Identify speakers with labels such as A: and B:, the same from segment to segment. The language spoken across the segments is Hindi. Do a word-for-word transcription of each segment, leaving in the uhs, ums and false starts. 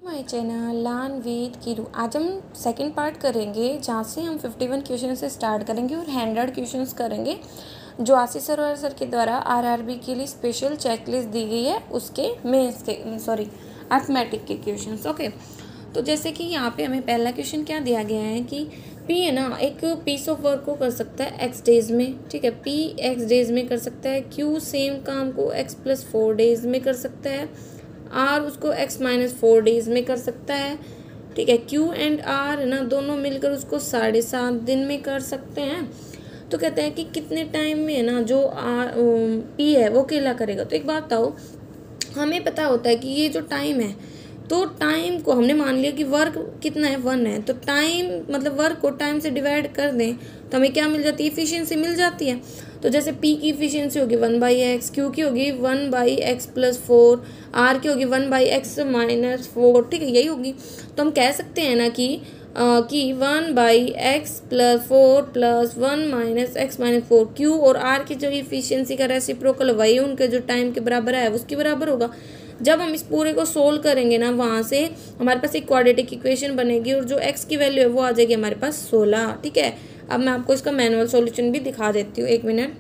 A: My channel learn with Keeru. आज हम सेकंड पार्ट करेंगे जहाँ से हम इक्यावन क्वेश्चन से स्टार्ट करेंगे और हंड्रेड क्वेश्चंस करेंगे जो आशीष सरोवर सर के द्वारा आरआरबी के लिए स्पेशल चेकलिस्ट दी गई है उसके मेंस के सॉरी अर्थमेटिक के क्वेश्चंस। ओके, तो जैसे कि यहाँ पे हमें पहला क्वेश्चन क्या दिया गया है कि पी है ना एक पीस ऑफ वर्क को कर सकता है एक्स डेज में, ठीक है, पी एक्स डेज में कर सकता है, क्यू सेम काम को एक्स प्लस फोर डेज में कर सकता है, आर उसको एक्स माइनस फोर डेज में कर सकता है, ठीक है, क्यू एंड आर है ना दोनों मिलकर उसको साढ़े सात दिन में कर सकते हैं। तो कहते हैं कि कितने टाइम में है ना जो आर पी है वो अकेला करेगा। तो एक बात बताओ, हमें पता होता है कि ये जो टाइम है तो टाइम को हमने मान लिया कि वर्क कितना है वन है, तो टाइम मतलब वर्क को टाइम से डिवाइड कर दें तो हमें क्या मिल जाती है, इफिशियंसी मिल जाती है। तो जैसे पी की इफिशियंसी होगी वन बाई एक्स, क्यू की होगी one by x plus four, R की होगी one by x minus four, ठीक है, यही होगी। तो हम कह सकते हैं ना कि आ, कि one by x plus four plus one minus x minus four, Q और आर की जो इफिशियंसी का रेसिप्रोकल वही उनके जो टाइम के बराबर है उसके बराबर होगा। जब हम इस पूरे को सोल्व करेंगे ना वहाँ से हमारे पास एक क्वाड्रेटिक इक्वेशन बनेगी और जो x की वैल्यू है वो आ जाएगी हमारे पास सोलह, ठीक है। अब मैं आपको इसका मैनुअल सॉल्यूशन भी दिखा देती हूँ, एक मिनट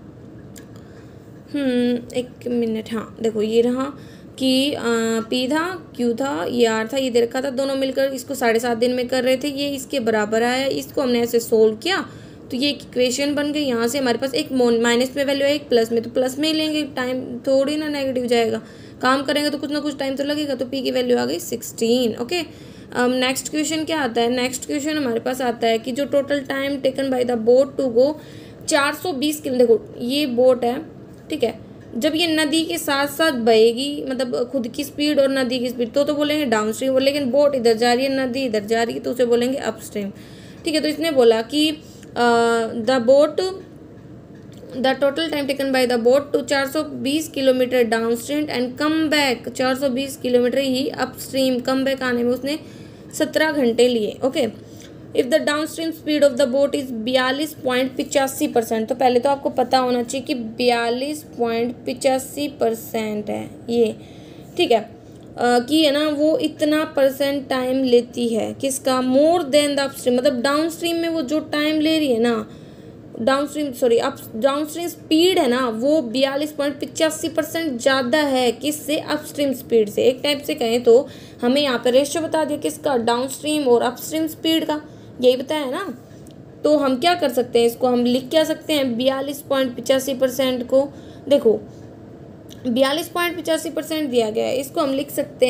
A: हम्म एक मिनट हाँ देखो ये रहा कि पी था, क्यू था, ये आर था, ये दे रखा था, दोनों मिलकर इसको साढ़े सात दिन में कर रहे थे, ये इसके बराबर आया, इसको हमने ऐसे सोल्व किया तो ये एक इक्वेशन बन गई। यहाँ से हमारे पास एक माइनस में वैल्यू है एक प्लस में, तो प्लस में ही लेंगे, टाइम थोड़ी ना नेगेटिव जाएगा, काम करेंगे तो कुछ ना कुछ टाइम तो लगेगा। तो पी की वैल्यू आ गई सिक्सटीन। ओके, अब नेक्स्ट क्वेश्चन क्या आता है, नेक्स्ट क्वेश्चन हमारे पास आता है कि जो total time taken by the boat to go चार सौ बीस किलो, देखो ये बोट है, ठीक है, जब ये नदी के साथ साथ बहेगी मतलब खुद की स्पीड और नदी की स्पीड तो तो बोलेंगे डाउन स्ट्रीम, लेकिन बोट इधर जा रही है नदी इधर जा रही है तो उसे बोलेंगे अप स्ट्रीम, ठीक है। तो इसने बोला कि the boat the total time taken by the boat to चार सौ बीस kilometre down stream and come back चार सौ बीस किलोमीटर ही अप स्ट्रीम, कम बैक आने में उसने सत्रह घंटे लिए। Okay, if the down stream speed of the boat is बयालीस पॉइंट पिचासी परसेंट, तो पहले तो आपको पता होना चाहिए कि बयालीस पॉइंट पिचासी परसेंट है ये, ठीक है, Uh, कि है ना वो इतना परसेंट टाइम लेती है किसका, मोर देन द अपस्ट्रीम, मतलब डाउन स्ट्रीम में वो जो टाइम ले रही है ना, down stream sorry up down stream speed है ना वो बयालीस पॉइंट पिचासी परसेंट ज़्यादा है किससे, अपस्ट्रीम स्पीड से। एक टाइप से कहें तो हमें यहाँ पे रेशियो बता दिया किसका, डाउन स्ट्रीम और अपस्ट्रीम स्पीड का, यही बताया है ना। तो हम क्या कर सकते हैं, इसको हम लिख क्या सकते हैं बयालीस पॉइंट पिचासी परसेंट को, देखो बयालीस पॉइंट पिचासी परसेंट दिया गया है, इसको हम लिख सकते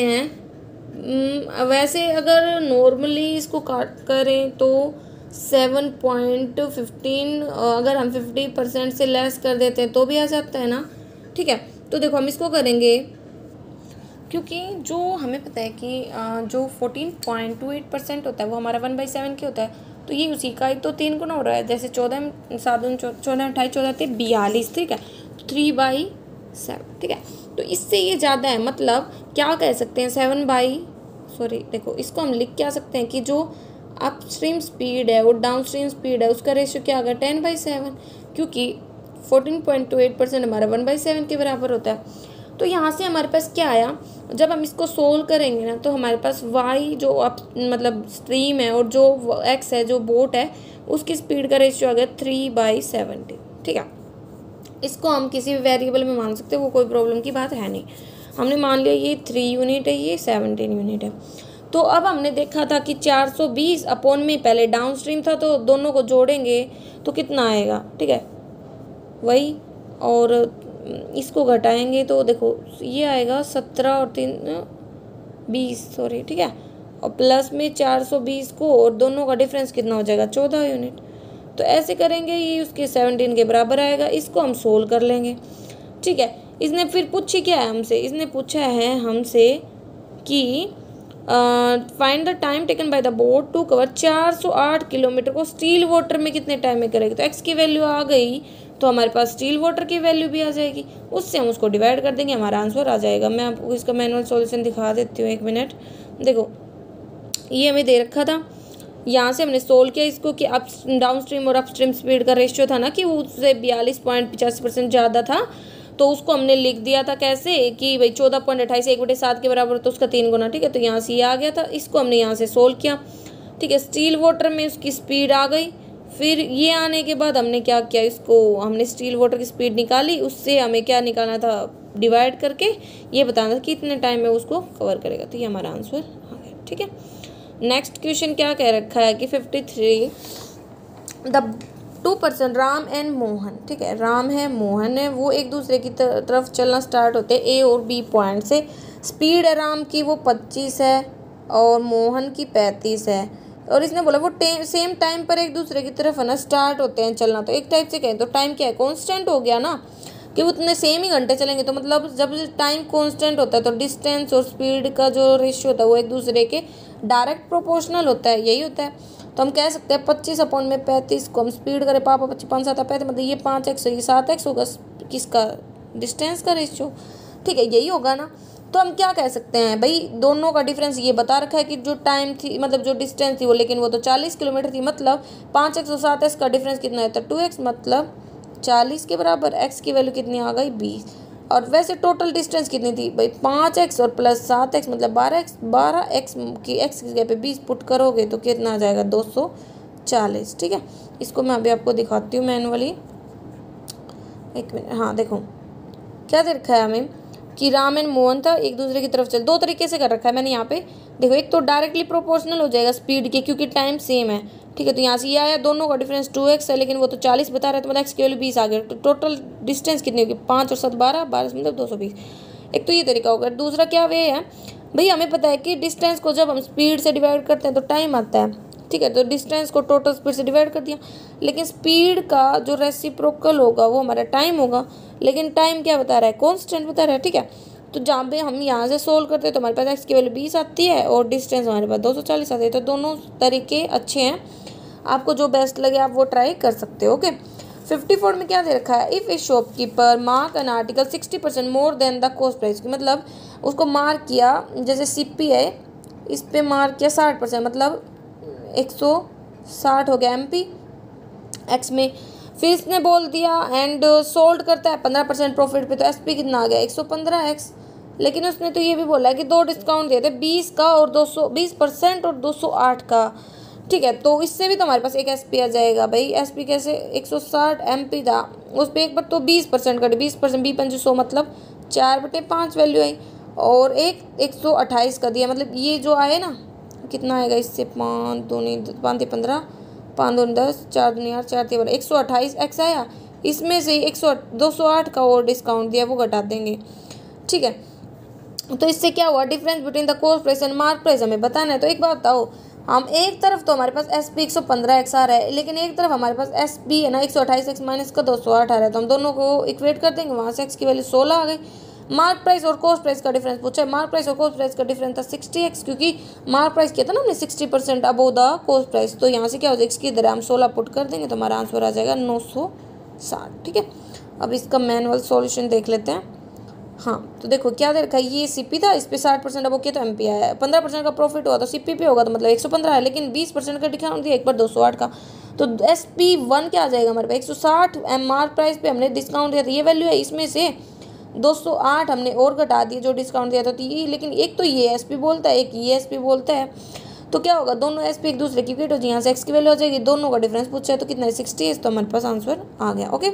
A: हैं वैसे अगर नॉर्मली इसको काट करें तो सेवन पॉइंट फिफ्टीन, अगर हम फिफ्टी परसेंट से लेस कर देते हैं तो भी आ जाता है ना, ठीक है। तो देखो हम इसको करेंगे क्योंकि जो हमें पता है कि जो fourteen point two eight percent होता है वो हमारा वन बाई सेवन के होता है, तो ये उसी का ही तो तीन गुना हो रहा है, जैसे चौदह सात चौदह अट्ठाईस चौदह थे बयालीस, ठीक है, थ्री बाई सेवन, ठीक है। तो इससे ये ज़्यादा है, मतलब क्या कह सकते हैं सेवन बाई सॉरी देखो इसको हम लिख क्या सकते हैं कि जो अप स्ट्रीम स्पीड है और डाउन स्ट्रीम स्पीड है उसका रेशियो क्या होगा टेन बाई सेवन, क्योंकि fourteen point two eight percent हमारा वन बाई सेवन के बराबर होता है। तो यहाँ से हमारे पास क्या आया, जब हम इसको सोल्व करेंगे ना तो हमारे पास वाई जो अप मतलब स्ट्रीम है और जो एक्स है जो बोट है उसकी स्पीड का रेशियो आ गया थ्री बाई सेवेंटी, ठीक है। इसको हम किसी भी वेरिएबल में मान सकते हैं, वो कोई प्रॉब्लम की बात है नहीं। हमने मान लिया ये थ्री यूनिट है, ये सेवनटीन यूनिट है। तो अब हमने देखा था कि चार सौ बीस अपॉन में पहले डाउन स्ट्रीम था तो दोनों को जोड़ेंगे तो कितना आएगा, ठीक है, वही, और इसको घटाएंगे तो देखो ये आएगा सत्रह और तीन बीस सॉरी, ठीक है, और प्लस में चार सौ बीस को और दोनों का डिफरेंस कितना हो जाएगा चौदह यूनिट। तो ऐसे करेंगे ये उसके सेवनटीन के बराबर आएगा, इसको हम सोल्व कर लेंगे, ठीक है। इसने फिर पूछी क्या है हमसे, इसने पूछा है हमसे कि find the time taken by the boat to cover चार सौ आठ किलोमीटर को स्टील वाटर में कितने टाइम में करेगी। तो एक्स की वैल्यू आ गई तो हमारे पास स्टील वाटर की वैल्यू भी आ जाएगी, उससे हम उसको डिवाइड कर देंगे, हमारा आंसर आ जाएगा। मैं आपको इसका मैनुअल सॉल्यूशन दिखा देती हूँ, एक मिनट। देखो ये हमें दे रखा था, यहाँ से हमने सोल्व किया इसको कि अप डाउन स्ट्रीम और अप स्ट्रीम स्पीड का रेशियो था ना कि वो उससे बयालीस पॉइंट पचासी परसेंट ज़्यादा था, तो उसको हमने लिख दिया था कैसे कि भाई चौदह पॉइंट अट्ठाईस एक बटे सात के बराबर, तो उसका तीन गुना, ठीक है। तो यहाँ से ये आ गया था, इसको हमने यहाँ से सोल्व किया, ठीक है। स्टील वाटर में उसकी स्पीड आ गई, फिर ये आने के बाद हमने क्या किया, इसको हमने स्टील वाटर की स्पीड निकाली, उससे हमें क्या निकालना था, डिवाइड करके ये बताना था कि कितने टाइम में उसको कवर करेगा। तो ये हमारा आंसर आ गया, ठीक है। नेक्स्ट क्वेश्चन क्या कह रखा है कि fifty three the two person Ram and Mohan, ठीक है, राम है मोहन है, वो एक दूसरे की तरफ चलना स्टार्ट होते हैं ए और बी पॉइंट से। स्पीड है राम की वो पच्चीस है और मोहन की पैंतीस है, और इसने बोला वो सेम टाइम पर एक दूसरे की तरफ है ना स्टार्ट होते हैं चलना। तो एक टाइप से कहें तो टाइम क्या है, कांस्टेंट हो गया ना, कि वो उतने सेम ही घंटे चलेंगे। तो मतलब जब टाइम कांस्टेंट होता है तो डिस्टेंस और स्पीड का जो रेशियो होता है वो एक दूसरे के डायरेक्ट प्रोपोर्शनल होता है, यही होता है। तो हम कह सकते हैं पच्चीस अपॉन में पैंतीस को हम स्पीड करें, पापा पच्चीस पाँच सात पैंतीस, मतलब ये पाँच एक्स ये सात एक्स होगा किसका, डिस्टेंस का रेशियो, ठीक है, यही होगा ना। तो हम क्या कह सकते हैं भाई, दोनों का डिफरेंस ये बता रखा है कि जो टाइम थी मतलब जो डिस्टेंस थी वो, लेकिन वो तो चालीस किलोमीटर थी, मतलब पाँच एक्स और सात एक्स का डिफरेंस कितना है, तो टू एक्स मतलब चालीस के बराबर। एक्स की वैल्यू कितनी आ गई, बीस। और वैसे टोटल डिस्टेंस कितनी थी भाई, पाँच एक्स और प्लस सात एक्स मतलब बारह एक्स, बारह एक्स की एक्स की जगह पे बीस पुट करोगे तो कितना आ जाएगा, दो सौ चालीस, ठीक है। इसको मैं अभी आपको दिखाती हूँ मैनुअली, एक मिनट। हाँ देखो क्या दे रखा है हमें कि राम एंड मोहन था एक दूसरे की तरफ चल, दो तरीके से कर रखा है मैंने यहाँ पे, देखो एक तो डायरेक्टली प्रोपोर्शनल हो जाएगा स्पीड के क्योंकि टाइम सेम है, ठीक है। तो यहाँ से ये आया, दोनों का डिफरेंस टू एक्स है लेकिन वो तो चालीस बता रहा है, तो मतलब एक्स की वैल्यू बीस आ गया। तो टोटल डिस्टेंस कितनी होगी, पाँच और सात बारह, बारह मतलब दो सौ बीस। एक तो ये तरीका होगा। दूसरा क्या वे है भाई, हमें पता है कि डिस्टेंस को जब हम स्पीड से डिवाइड करते हैं तो टाइम आता है, ठीक है। तो डिस्टेंस को टोटल स्पीड से डिवाइड कर दिया, लेकिन स्पीड का जो रेसिप्रोकल होगा वो हमारा टाइम होगा, लेकिन टाइम क्या बता रहा है, कांस्टेंट बता रहा है, ठीक है। तो जहाँ पे हम यहाँ से सोल्व करते हैं तो हमारे पास एक्स की वैल्यू बीस आती है और डिस्टेंस हमारे पास दो सौ चालीस आती है। तो दोनों तरीके अच्छे हैं, आपको जो बेस्ट लगे आप वो ट्राई कर सकते हो, ओके। फिफ्टी फोर में क्या दे रखा है, if a shopkeeper mark an article sixty percent more than the cost price, मतलब उसको मार्क किया, जैसे सीपी है इस पे मार्क किया साठ परसेंट मतलब एक सौ साठ हो गया एम पी एक्स में, फिर इसने बोल दिया एंड सोल्ड करता है पंद्रह परसेंट प्रॉफिट पे, तो एस पी कितना आ गया एक सौ पंद्रह एक्स। लेकिन उसने तो ये भी बोला है कि दो डिस्काउंट दिए थे, बीस का और दो सौ बीस परसेंट और दो सौ आठ का, ठीक है। तो इससे भी तो हमारे पास एक एस पी आ जाएगा भाई, एस पी कैसे, एक सौ साठ एम पी था उस पर एक बार तो बीस परसेंट कटे, बीस परसेंट बी पंच सौ मतलब चार बटे पाँच वैल्यू आई, और एक एक सौ अट्ठाईस का दिया, मतलब ये जो आए ना कितना आएगा इससे, पाँच दूनी पाँच पंद्रह, पाँच दूनी दस, चार दूनी आठ, चार तीन एक सौ अट्ठाईस एक्स आया, इसमें से एक सौ दो सौ आठ का और डिस्काउंट दिया वो घटा देंगे, ठीक है। तो इससे क्या हुआ, difference between the cost price and mark price हमें बताना है। तो एक बात बताओ, हम एक तरफ तो हमारे पास एस पी एक सौ पंद्रह एक्स आ रहा है, लेकिन एक तरफ हमारे पास एस पी है ना एक सौ अट्ठाईस एक्स माइनस का दो सौ आठ आ रहा है, तो हम दोनों को इक्वेट कर देंगे, वहाँ से एक्स की वैल्यू सोलह आ गई। मार्क प्राइस और कॉस्ट प्राइस का डिफरेंस पूछा है, मार्क प्राइस और कॉस्ट प्राइस का डिफरेंस था सिक्सटी एक्स, क्योंकि मार्क प्राइस किया था ना हमने sixty percent above the cost price, तो यहाँ से क्या हो जाएगा, इसकी इधर हम सोलह पुट कर देंगे तो हमारा आंसर आ जाएगा नौ सौ साठ, ठीक है। अब इसका मैनुअल सॉल्यूशन देख लेते हैं। हाँ तो देखो क्या दे रखा है, ये सीपी था, इस पे साठ परसेंट अब किया तो एमपी आया, पंद्रह परसेंट का प्रॉफिट हुआ तो सीपी पे होगा तो मतलब एक सौ पंद्रह है, लेकिन बीस परसेंट का डिस्काउंट दिया एक बार दो सौ आठ का, तो एस पी वन क्या आ जाएगा हमारे पास एक सौ साठ, एम मार्क प्राइस पे हमने डिस्काउंट दिया था ये वैल्यू है, इसमें से दो सौ आठ हमने और घटा दिए जो डिस्काउंट दिया था, तो ये लेकिन एक तो ये एस पी बोलता है एक ये एस पी बोलता है, तो क्या होगा दोनों एस पी एक दूसरे की इक्वेट हो जाए, यहाँ से एक्स की वैल्यू हो जाएगी, दोनों का डिफरेंस पूछा है तो कितना है सिक्सटी है, तो हमारे पास आंसर आ गया, ओके।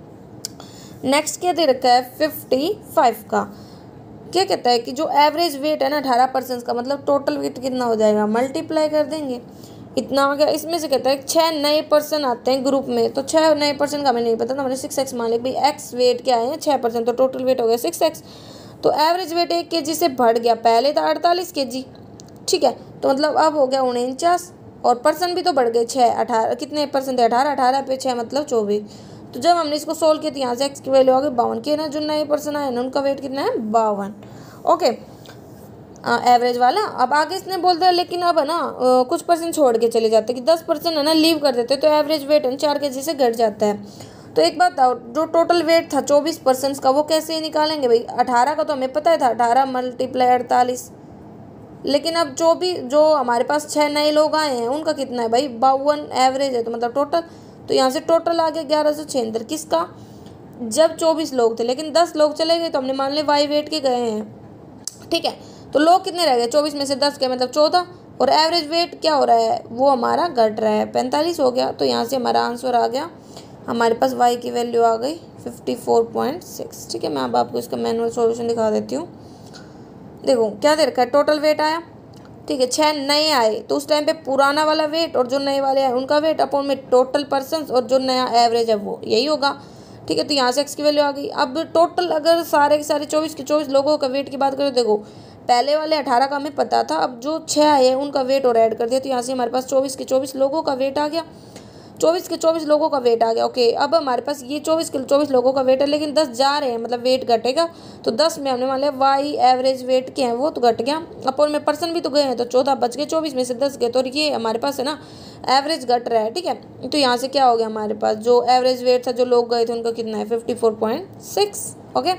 A: नेक्स्ट क्या दे रखा है फिफ्टी फाइव का, क्या कहता है कि जो एवरेज वेट है ना अठारह परसेंट का, मतलब टोटल वेट कितना हो जाएगा, मल्टीप्लाई कर देंगे इतना हो गया। इसमें से कहता है छः नए पर्सन आते हैं ग्रुप में, तो छः नए पर्सन का हमें नहीं पता, तो हमने सिक्स एक्स मान लिया भाई, एक्स वेट क्या है छः परसेंट, तो टोटल वेट हो गया सिक्स एक्स, तो एवरेज वेट एक के जी से बढ़ गया, पहले था अड़तालीस के जी, ठीक है, तो मतलब अब हो गया उनचास, और पर्सन भी तो बढ़ गए छः, अठारह कितने परसेंट थे, अठारह, अठारह पे छः मतलब चौबीस, तो जब हमने इसको सोल्व किया तो यहाँ से एक्स की वैल्यू आ गई बावन, के ना जो नए पर्सन आए ना उनका वेट कितना है बावन, ओके एवरेज वाला। अब आगे इसने बोल दिया लेकिन अब है ना आ, कुछ परसेंट छोड़ के चले जाते हैं कि दस परसेंट है ना लीव कर देते, तो एवरेज वेट है चार के जी से घट जाता है। तो एक बात बताओ, जो टोटल वेट था चौबीस परसेंट का वो कैसे निकालेंगे भाई, अठारह का तो हमें पता है था, अठारह मल्टीप्लाई अड़तालीस, लेकिन अब जो भी जो हमारे पास छः नए लोग आए हैं उनका कितना है भाई बावन एवरेज है, तो मतलब टोटल, तो यहाँ से टोटल आ गया ग्यारह सौ छिहत्तर किसका, जब चौबीस लोग थे लेकिन दस लोग चले गए, तो हमने मान लिया वाई वेट के गए हैं, ठीक है। तो लोग कितने रह गए, चौबीस में से दस गए मतलब चौदह, और एवरेज वेट क्या हो रहा है, वो हमारा घट रहा है, पैंतालीस हो गया। तो यहाँ से हमारा आंसर आ गया, हमारे पास वाई की वैल्यू आ गई फिफ्टी फोर पॉइंट सिक्स, ठीक है। मैं अब आपको इसका मैनुअल सॉल्यूशन दिखा देती हूँ। देखो क्या दे रखा है, टोटल वेट आया, ठीक है, छः नए आए, तो उस टाइम पे पुराना वाला वेट और जो नए वाले आए उनका वेट अपॉन में टोटल पर्सन्स और जो नया एवरेज है वो, यही होगा, ठीक है। तो यहाँ से एक्स की वैल्यू आ गई। अब टोटल अगर सारे के सारे चौबीस के चौबीस लोगों का वेट की बात करें, देखो पहले वाले अठारह का हमें पता था, अब जो छः आए हैं उनका वेट और ऐड कर दिया, तो यहाँ से हमारे पास चौबीस के चौबीस लोगों का वेट आ गया, चौबीस के चौबीस लोगों का वेट आ गया। ओके, अब हमारे पास ये चौबीस के चौबीस लोगों का वेट है, लेकिन दस जा रहे हैं मतलब वेट घटेगा, तो दस में हमने मान लिया वाई एवरेज वेट के हैं वो तो घट गया, अपन में पर्सन भी तो गए हैं, तो चौदह बच गए, चौबीस में से दस गए, तो ये हमारे पास है ना एवरेज घट रहा है, ठीक है। तो यहाँ से क्या हो गया, हमारे पास जो एवरेज वेट था जो लोग गए थे उनका कितना है, fifty four point six. Okay,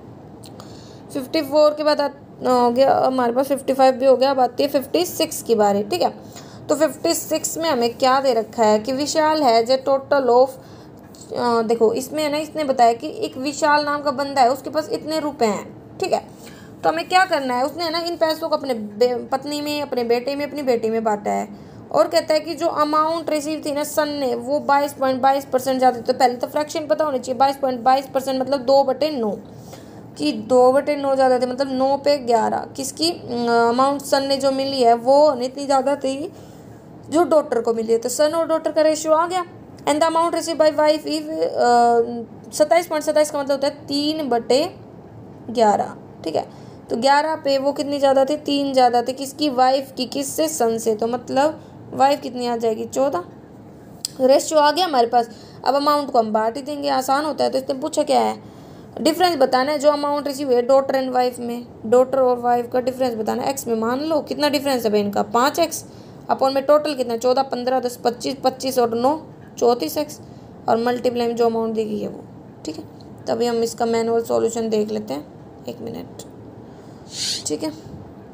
A: fifty four के बाद हो गया हमारे पास फिफ्टी फाइव भी हो गया। अब आती है फिफ्टी सिक्स की बारी, ठीक है। तो फिफ्टी सिक्स में हमें क्या दे रखा है कि विशाल है जो टोटल ऑफ, देखो इसमें है ना, इसने बताया कि एक विशाल नाम का बंदा है, उसके पास इतने रुपए हैं, ठीक है। तो हमें क्या करना है, उसने है ना इन पैसों को अपने पत्नी में, अपने बेटे में, अपनी बेटी में बांटा है, और कहता है कि जो अमाउंट रिसीव थी ना सन ने वो बाईस पॉइंट बाईस परसेंट जाती, तो पहले तो फ्रैक्शन पता होनी चाहिए, बाईस पॉइंट बाईस परसेंट मतलब दो बटे नौ कि दो बटे नौ ज़्यादा थे, मतलब नौ पे ग्यारह किसकी अमाउंट सन ने जो मिली है वो इतनी ज़्यादा थी जो डॉटर को मिली है, तो सन और डॉटर का रेशियो आ गया। And the amount receive by wife if सत्ताईस पॉइंट सत्ताईस का मतलब होता है तीन बटे ग्यारह, ठीक है। तो ग्यारह पे वो कितनी ज़्यादा थी, तीन ज़्यादा थे, किसकी, वाइफ की, किससे, सन से, तो मतलब वाइफ कितनी आ जाएगी, चौदह। रेशियो आ गया हमारे पास। अब अमाउंट को हम बांट ही देंगे, आसान होता है। तो इसने पूछा क्या है, डिफरेंस बताना है जो अमाउंट रिसीव है डॉटर एंड वाइफ में, डॉटर और वाइफ का डिफरेंस बताना है एक्स में। मान लो कितना डिफरेंस है भाई इनका, पाँच एक्स, अपॉन में टोटल कितना, चौदह, पंद्रह, दस, पच्चीस, पच्चीस और नौ चौंतीस एक्स, और मल्टीप्लाई में जो अमाउंट दी गई है वो, ठीक है। तभी हम इसका मैनुअल सॉल्यूशन देख लेते हैं, एक मिनट, ठीक है।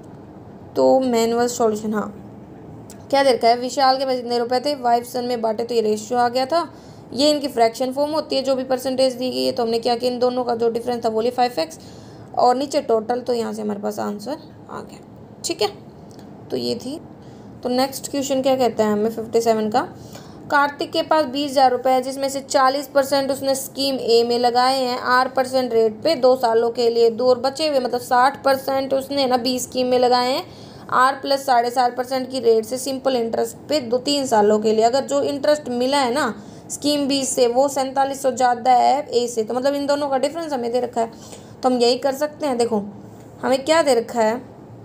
A: तो मैनुअल सॉल्यूशन, हाँ क्या दे रखा है, विशाल के पास इतने रुपए थे, वाइफ सन में बांटे तो ये रेशियो आ गया था, ये इनकी फ्रैक्शन फॉर्म होती है जो भी परसेंटेज दी गई है। तो हमने क्या किया, इन दोनों का जो डिफरेंस था वो लिया फाइव एक्स, और नीचे टोटल, तो यहाँ से हमारे पास आंसर आ गया, ठीक है। तो ये थी। तो नेक्स्ट क्वेश्चन क्या कहता है हमें, फिफ्टी सेवन का, कार्तिक के पास बीस हज़ार रुपये है जिसमें से चालीस परसेंट उसने स्कीम ए में लगाए हैं आर परसेंट रेट पे दो सालों के लिए, दो और बचे हुए मतलब साठ परसेंट उसने ना बी स्कीम में लगाए हैं आर प्लस साढ़े सात परसेंट की रेट से सिंपल इंटरेस्ट पे दो तीन सालों के लिए। अगर जो इंटरेस्ट मिला है ना स्कीम बी से वो सैंतालीस सौ ज़्यादा है ए से, तो मतलब इन दोनों का डिफरेंस हमें दे रखा है, तो हम यही कर सकते हैं। देखो हमें क्या दे रखा है,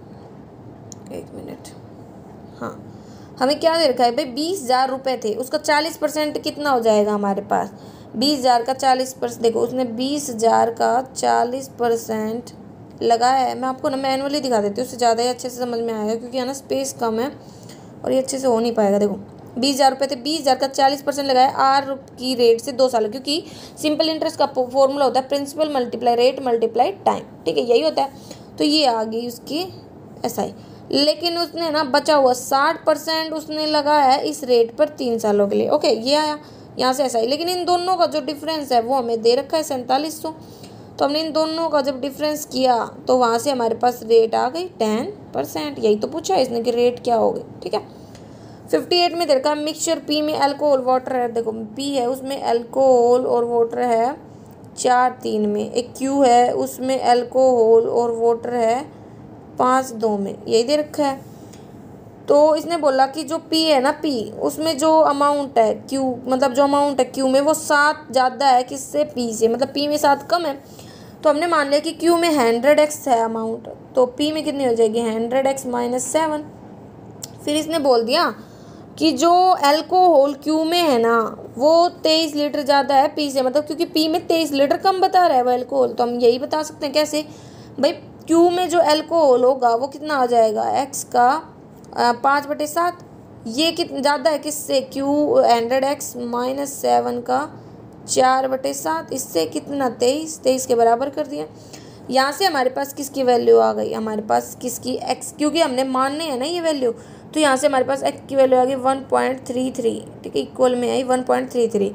A: एक मिनट, हाँ हमें क्या दे रखा है भाई, बीस हज़ार रुपये थे, उसका चालीस परसेंट कितना हो जाएगा हमारे पास, बीस हज़ार का चालीस परसेंट, देखो उसने बीस हज़ार का चालीस परसेंट लगाया है। मैं आपको ना मैनुअली दिखा देती हूँ, उससे ज़्यादा ही अच्छे से समझ में आएगा, क्योंकि है ना स्पेस कम है और ये अच्छे से हो नहीं पाएगा। देखो बीस हज़ार रुपये थे, बीस हज़ार का चालीस परसेंट लगाया आर की रेट से दो साल, क्योंकि सिंपल इंटरेस्ट का फॉर्मूला होता है principal multiply rate multiply time, ठीक है, यही होता है। तो ये आ गई उसकी ऐसा ही, लेकिन उसने ना बचा हुआ साठ परसेंट उसने लगाया है इस रेट पर तीन सालों के लिए। ओके ये आया यहाँ से ऐसा ही, लेकिन इन दोनों का जो डिफरेंस है वो हमें दे रखा है सैंतालीस सौ, तो हमने इन दोनों का जब डिफरेंस किया तो वहाँ से हमारे पास रेट आ गई टेन परसेंट। यही तो पूछा है इसने कि रेट क्या हो गई, ठीक है। फिफ्टी एट में देखा मिक्सचर पी में अल्कोहल वाटर है, देखो पी है उसमें अल्कोहल और वाटर है चार तीन में, एक क्यू है उसमें अल्कोहल और वाटर है पाँच दो में, यही दे रखा है। तो इसने बोला कि जो पी है ना पी उसमें जो अमाउंट है क्यू मतलब जो अमाउंट है क्यू में वो सात ज़्यादा है किससे, पी से, मतलब पी में सात कम है। तो हमने मान लिया कि क्यू में हंड्रेड एक्स है अमाउंट, तो पी में कितनी हो जाएगी हंड्रेड एक्स माइनस सेवन। फिर इसने बोल दिया कि जो अल्कोहल क्यू में है ना वो तेईस लीटर ज़्यादा है पी से, मतलब क्योंकि पी में तेईस लीटर कम बता रहा है वो अल्कोहल, तो हम यही बता सकते हैं कैसे भाई, क्यू में जो अल्कोहल होगा वो कितना आ जाएगा एक्स का पाँच बटे सात, ये कितना ज़्यादा है किससे, Q hundred x minus seven का चार बटे सात, इससे कितना तेईस, तेईस के बराबर कर दिया। यहाँ से हमारे पास किसकी वैल्यू आ गई, हमारे पास किसकी एक्स, क्योंकि हमने मानने हैं ना ये वैल्यू, तो यहाँ से हमारे पास एक्स की वैल्यू आ गई वन पॉइंट थ्री थ्री, ठीक है, इक्वल में आई वन पॉइंट थ्री थ्री।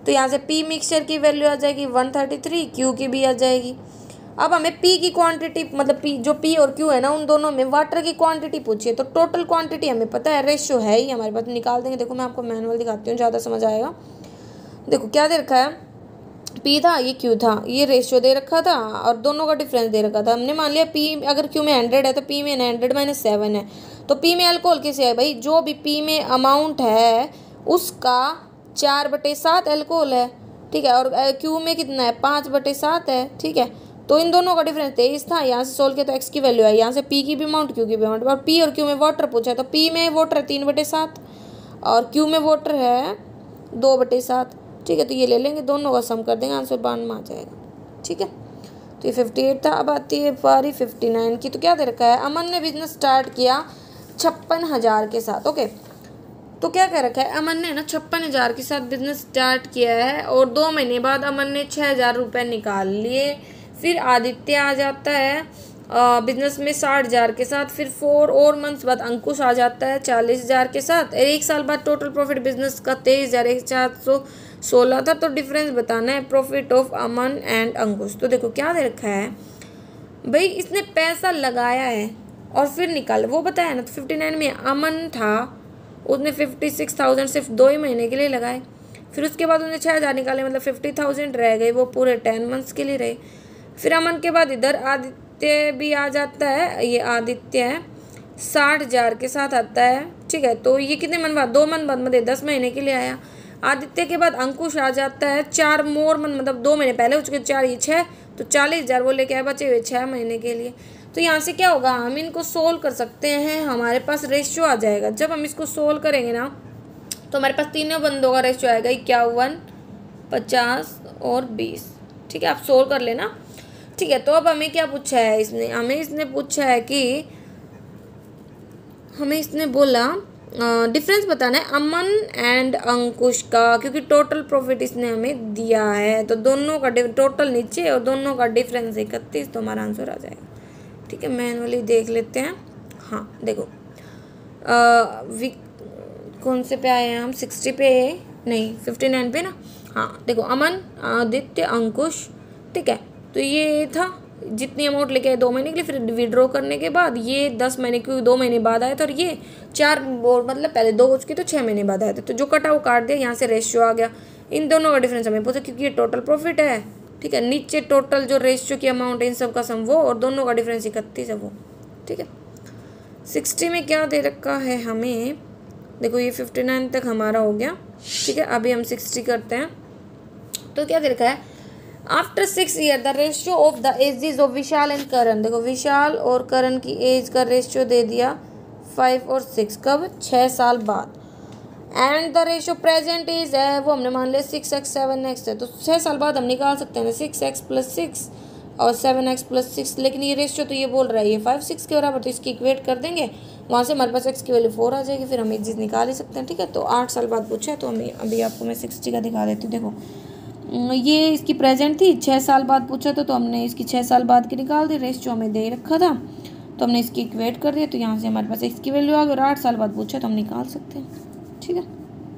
A: तो यहाँ से पी मिक्सचर की वैल्यू आ जाएगी वन थर्टी थ्री, क्यू की भी आ जाएगी। अब हमें पी की क्वांटिटी मतलब पी जो पी और क्यू है ना उन दोनों में वाटर की क्वांटिटी पूछी है, तो टोटल क्वांटिटी हमें पता है, रेशियो है ही हमारे पास, निकाल देंगे। देखो मैं आपको मैनुअल दिखाती हूँ, ज़्यादा समझ आएगा। देखो क्या दे रखा है, पी था, ये क्यू था, ये रेशियो दे रखा था और दोनों का डिफरेंस दे रखा था। हमने मान लिया पी अगर क्यू में हंड्रेड है तो पी में हंड्रेड माइनस सेवन है, तो पी में अल्कोहल कैसे है भाई, जो भी पी में अमाउंट है उसका चार बटे सात अल्कोहल है, ठीक है, और क्यू में कितना है, पाँच बटे सात है, ठीक है। तो इन दोनों का डिफरेंस तेईस था, यहाँ से सोल्व किया तो एक्स की वैल्यू है, यहाँ से पी की भी अमाउंट क्यू की भी अमाउंट, और पी और क्यू में वाटर पूछा है तो पी में वाटर है तीन बटे सात और क्यू में वाटर है दो बटे सात, ठीक है। तो ये ले लेंगे, दोनों का सम कर देंगे, आंसर बावन में आ जाएगा, ठीक है। तो ये फिफ्टी एट था। अब आती है बारी फिफ्टी नाइन की। तो क्या दे रखा है, अमन ने बिजनेस स्टार्ट किया छप्पन हज़ार के साथ, ओके। तो क्या कह रखा है, अमन ने ना छप्पन हज़ार के साथ बिजनेस स्टार्ट किया है और दो महीने बाद अमन ने छः हज़ार रुपये निकाल लिए। फिर आदित्य आ जाता है बिजनेस में साठ हज़ार के साथ, फिर फोर और मंथ्स बाद अंकुश आ जाता है चालीस हज़ार के साथ, एक साल बाद टोटल प्रॉफिट बिजनेस का तेईस हज़ार एक चार सौ सोलह था। तो डिफरेंस बताना है profit of Aman and Ankush. तो देखो क्या दे रखा है भाई, इसने पैसा लगाया है और फिर निकाल वो बताया ना। तो फिफ्टी नाइन में अमन था, उसने फिफ्टी सिक्स थाउजेंड सिर्फ दो ही महीने के लिए लगाए, फिर उसके बाद उसने छः हज़ार निकाले, मतलब फिफ्टी थाउजेंड रह गए, वो पूरे टेन मंथ्स के लिए रहे। फिर अमन के बाद इधर आदित्य भी आ जाता है, ये आदित्य है साठ हज़ार के साथ आता है, ठीक है। तो ये कितने मन बाद, दो मन बाद मतलब दस महीने के लिए आया। आदित्य के बाद अंकुश आ जाता है चार मोर मन मतलब दो महीने पहले हो चुके, चार ये छः, तो चालीस हज़ार वो लेके आए बचे हुए छः महीने के लिए। तो यहाँ से क्या होगा, हम इनको सोल्व कर सकते हैं, हमारे पास रेशियो आ जाएगा। जब हम इसको सोल्व करेंगे ना तो हमारे पास तीनों बंदों का रेशियो आएगा इक्यावन, पचास और बीस, ठीक है। आप सोल्व कर लेना, ठीक है। तो अब हमें क्या पूछा है इसने, हमें इसने पूछा है कि हमें इसने बोला डिफरेंस बताना है अमन एंड अंकुश का, क्योंकि टोटल प्रॉफिट इसने हमें दिया है। तो दोनों का टोटल नीचे और दोनों का डिफरेंस इकतीस, तो हमारा आंसर आ जाएगा, ठीक है। मैनुअली देख लेते हैं। हाँ देखो आ, वी कौन से पे आए हैं हम, सिक्सटी पे नहीं फिफ्टी नाइन पे ना। हाँ देखो अमन, आदित्य, अंकुश, ठीक है। तो ये था जितनी अमाउंट लेके आए दो महीने के लिए, फिर विड्रॉ करने के बाद ये दस महीने क्योंकि दो महीने बाद आए थे, और ये चार मतलब पहले दो हो चुकी तो छः महीने बाद आए थे। तो जो कटा वो काट दिया, यहाँ से रेशियो आ गया। इन दोनों का डिफरेंस हमें पूछा क्योंकि ये टोटल प्रॉफिट है, ठीक है। नीचे टोटल जो रेशियो की अमाउंट है इन सब का सम वो, और दोनों का डिफरेंस इकतीस है वो, ठीक है। सिक्सटी में क्या दे रखा है हमें, देखो ये फिफ्टी नाइन तक हमारा हो गया, ठीक है। अभी हम सिक्सटी करते हैं। तो क्या दे रखा है, after six year the ratio of the ages of Vishal and Karan. देखो विशाल और करण की एज का रेशियो दे दिया फाइव और सिक्स, कब, छः साल बाद। And the ratio present age है वो हमने मान लिया सिक्स एक्स सेवन एक्स है, तो छः साल बाद हम निकाल सकते हैं ना सिक्स एक्स प्लस सिक्स और सेवन एक्स प्लस सिक्स। लेकिन ये रेशियो तो ये बोल रहा है ये फाइव सिक्स के बराबर, तो इसकी इक्वेट कर देंगे, वहाँ से हमारे पास एक्स की वैल्यू फोर आ जाएगी, फिर हम एजेस निकाल ही सकते हैं, ठीक है। तो आठ साल बाद पूछा है, तो हमें अभी आपको मैं सिक्सटी का दिखा देती हूँ। देखो ये इसकी प्रेजेंट थी, छः साल बाद पूछा था तो हमने इसकी छः साल बाद की निकाल दी, रेशियो हमें दे रखा था तो हमने इसकी इक्वेट कर दिया, तो यहाँ से हमारे पास इसकी वैल्यू आ गई, और आठ साल बाद पूछा तो हम निकाल सकते हैं, ठीक है।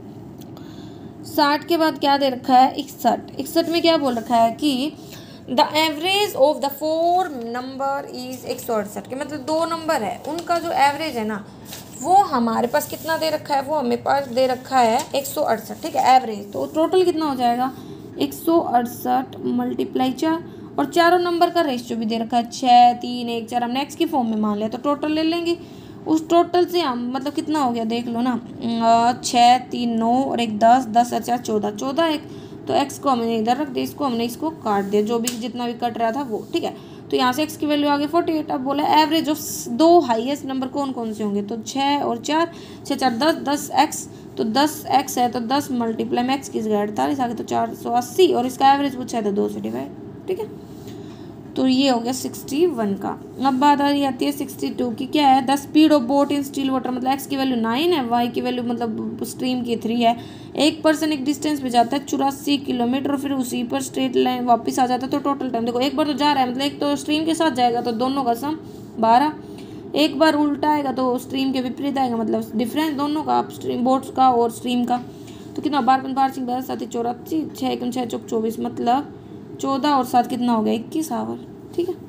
A: साठ के बाद क्या दे रखा है, इकसठ। इकसठ में क्या बोल रखा है कि the average of the four number is एक सौ अड़सठ के, मतलब दो नंबर है उनका जो एवरेज है ना वो हमारे पास कितना दे रखा है, वो हमें पास दे रखा है एक सौ अड़सठ, ठीक है, एवरेज। तो टोटल कितना हो जाएगा, एक सौ अड़सठ मल्टीप्लाई चार, और चारों नंबर का रेशियो भी दे रखा है छः तीन एक चार, हमने एक्स की फॉर्म में मान लिया, तो टोटल ले लेंगे। उस टोटल से हम मतलब कितना हो गया देख लो ना, छः तीन नौ और एक दस, दस चार चौदह, चौदह एक, तो एक्स को हमने इधर रख दिया, इसको हमने इसको काट दिया, जो भी जितना भी कट रहा था वो, ठीक है। तो यहाँ से एक्स की वैल्यू आ गई फोर्टी एट। अब बोला एवरेज ऑफ दो हाईएस्ट नंबर कौन कौन से होंगे, तो छः और चार, छः चार दस, दस एक्स, तो दस एक्स है तो दस मल्टीप्लाई में एक्स की जगह अड़तालीस आ गया, तो चार सौ अस्सी, और इसका एवरेज पूछा है तो दो से डिवाइड, ठीक है। तो ये हो गया सिक्सटी वन का। अब बात आ रही आती है सिक्सटी टू की, क्या है, the speed of boat in still water, मतलब एक्स की वैल्यू नाइन है, वाई की वैल्यू मतलब स्ट्रीम की थ्री है। एक पर्सन एक डिस्टेंस पे जाता है चौरासी किलोमीटर और फिर उसी पर स्ट्रेट लाइन वापस आ जाता है, तो टोटल टाइम देखो एक बार तो जा रहा है मतलब एक तो स्ट्रीम के साथ जाएगा तो दोनों का सम बारह, एक बार उल्टा आएगा तो स्ट्रीम के विपरीत आएगा, मतलब डिफरेंस दोनों का स्ट्रीम बोट्स का और स्ट्रीम का। तो कितना बारह पंच बारह छिक बारह सात चौरासी, छः एकम छः चौक चौबीस, मतलब चौदह और सात कितना हो गया इक्कीस आवर। ठीक है।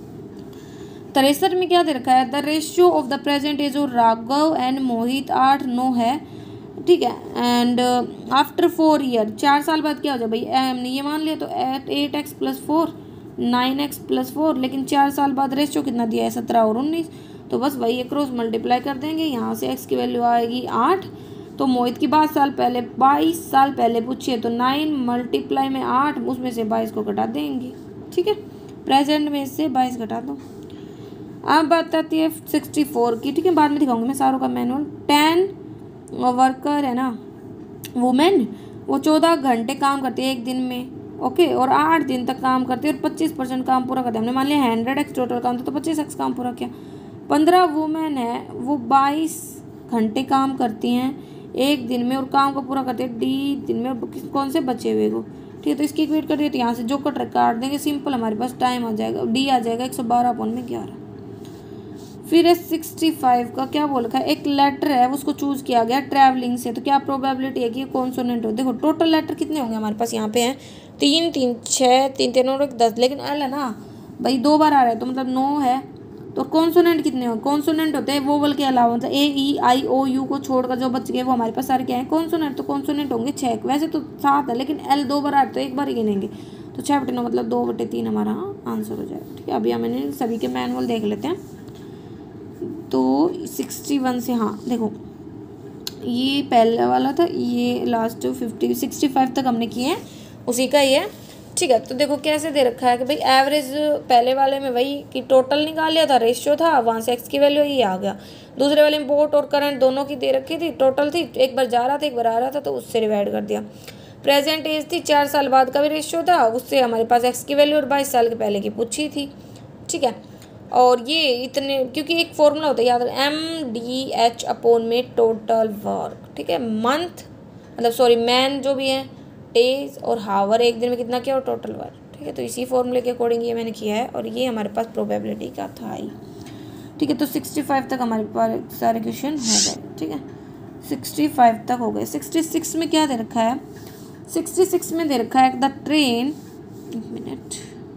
A: तिरसठ में क्या दे रखा है, the ratio of the present age of Raghav and Mohit आठ नौ है। ठीक है। एंड आफ्टर फोर ईयर, चार साल बाद क्या हो जाए भाई, हमने ये मान लिया तो eight eight x plus four nine x plus four, लेकिन चार साल बाद रेशियो कितना दिया है, सत्रह और उन्नीस। तो बस वही ये क्रॉस मल्टीप्लाई कर देंगे, यहाँ से एक्स की वैल्यू आएगी आठ। तो मोहित की बाईस साल पहले बाईस साल पहले पूछिए, तो नाइन मल्टीप्लाई में आठ, उसमें से बाईस को घटा देंगे। ठीक है। प्रेजेंट में से बाईस घटा दो। अब बात आती है सिक्सटी फोर की। ठीक है, बाद में दिखाऊंगी मैं सारों का मैनुअल। टेन वर्कर है ना वुमेन, वो चौदह घंटे काम करती है एक दिन में। ओके। और आठ दिन तक काम करती है और पच्चीस परसेंट काम पूरा करते हैं। हमने मान लिया हंड्रेड एक्स टोटल काम था तो पच्चीस एक्स काम पूरा किया। पंद्रह वुमेन है, वो बाईस घंटे काम करती हैं एक दिन में और काम को पूरा करते हैं डी दिन में, और कौन से बचे हुए को। ठीक है। तो इसकी इक्वेट कर दिए, तो यहाँ से जो कट काट देंगे सिंपल, हमारे पास टाइम आ जाएगा, डी आ जाएगा एक सौ बारह अपॉन में ग्यारह। फिर है सिक्सटी फाइव का, क्या बोल रखा है, एक लेटर है उसको चूज किया गया ट्रैवलिंग से, तो क्या प्रोबेबिलिटी है कि ये कॉन्सोनेंट हो। देखो टोटल लेटर कितने होंगे हमारे पास, यहाँ पे हैं तीन तीन छः, तीन तीन और एक दस, लेकिन एल है ना भाई दो बार आ रहा है तो मतलब नौ है। तो कॉन्सोनेंट कितने हो, कॉन्सोनेंट होते हैं वोवल के अलावा, मतलब ए ई आई ओ यू को छोड़कर जो बच गए वो हमारे पास सारे क्या है कॉन्सोनेंट। तो कॉन्सोनेंट होंगे छः, वैसे तो सात है लेकिन एल दो बार आ रहा है तो एक बार ही गिनेंगे। तो छः बटे नौ मतलब दो बटे तीन हमारा आंसर हो जाएगा। ठीक है। अभी हमने सभी के मैनुअल देख लेते हैं। तो सिक्सटी वन से, हाँ देखो ये पहला वाला था, ये लास्ट फिफ्टी सिक्सटी फाइव तक हमने किए हैं उसी का ही है। ठीक है। तो देखो कैसे दे रखा है कि भाई एवरेज पहले वाले में वही कि टोटल निकाल लिया था, रेशियो था, वहाँ से एक्स की वैल्यू ये आ गया। दूसरे वाले में बोट और करंट दोनों की दे रखी थी, टोटल थी, एक बार जा रहा था एक बार आ रहा था तो उससे डिवाइड कर दिया। प्रेजेंट एज थी, चार साल बाद का भी रेशियो था, उससे हमारे पास एक्स की वैल्यू और बाईस साल के पहले की पूछी थी। ठीक है। और ये इतने, क्योंकि एक फॉर्मूला होता है याद रखें, एम डी एच अपॉन में टोटल वर्क। ठीक है। मंथ मतलब सॉरी मैन जो भी है, डेज और हावर एक दिन में कितना किया और टोटल वर्क। ठीक है। तो इसी फॉर्मूले के अकॉर्डिंग ये मैंने किया है और ये हमारे पास प्रोबेबिलिटी का था ही। ठीक है। तो सिक्सटी फाइव तक हमारे पास सारे क्वेश्चन हो गए। ठीक है। सिक्सटी फाइव तक हो गए। सिक्सटी सिक्स में क्या दे रखा है, सिक्सटी सिक्स में दे रखा है द ट्रेन, एक मिनट,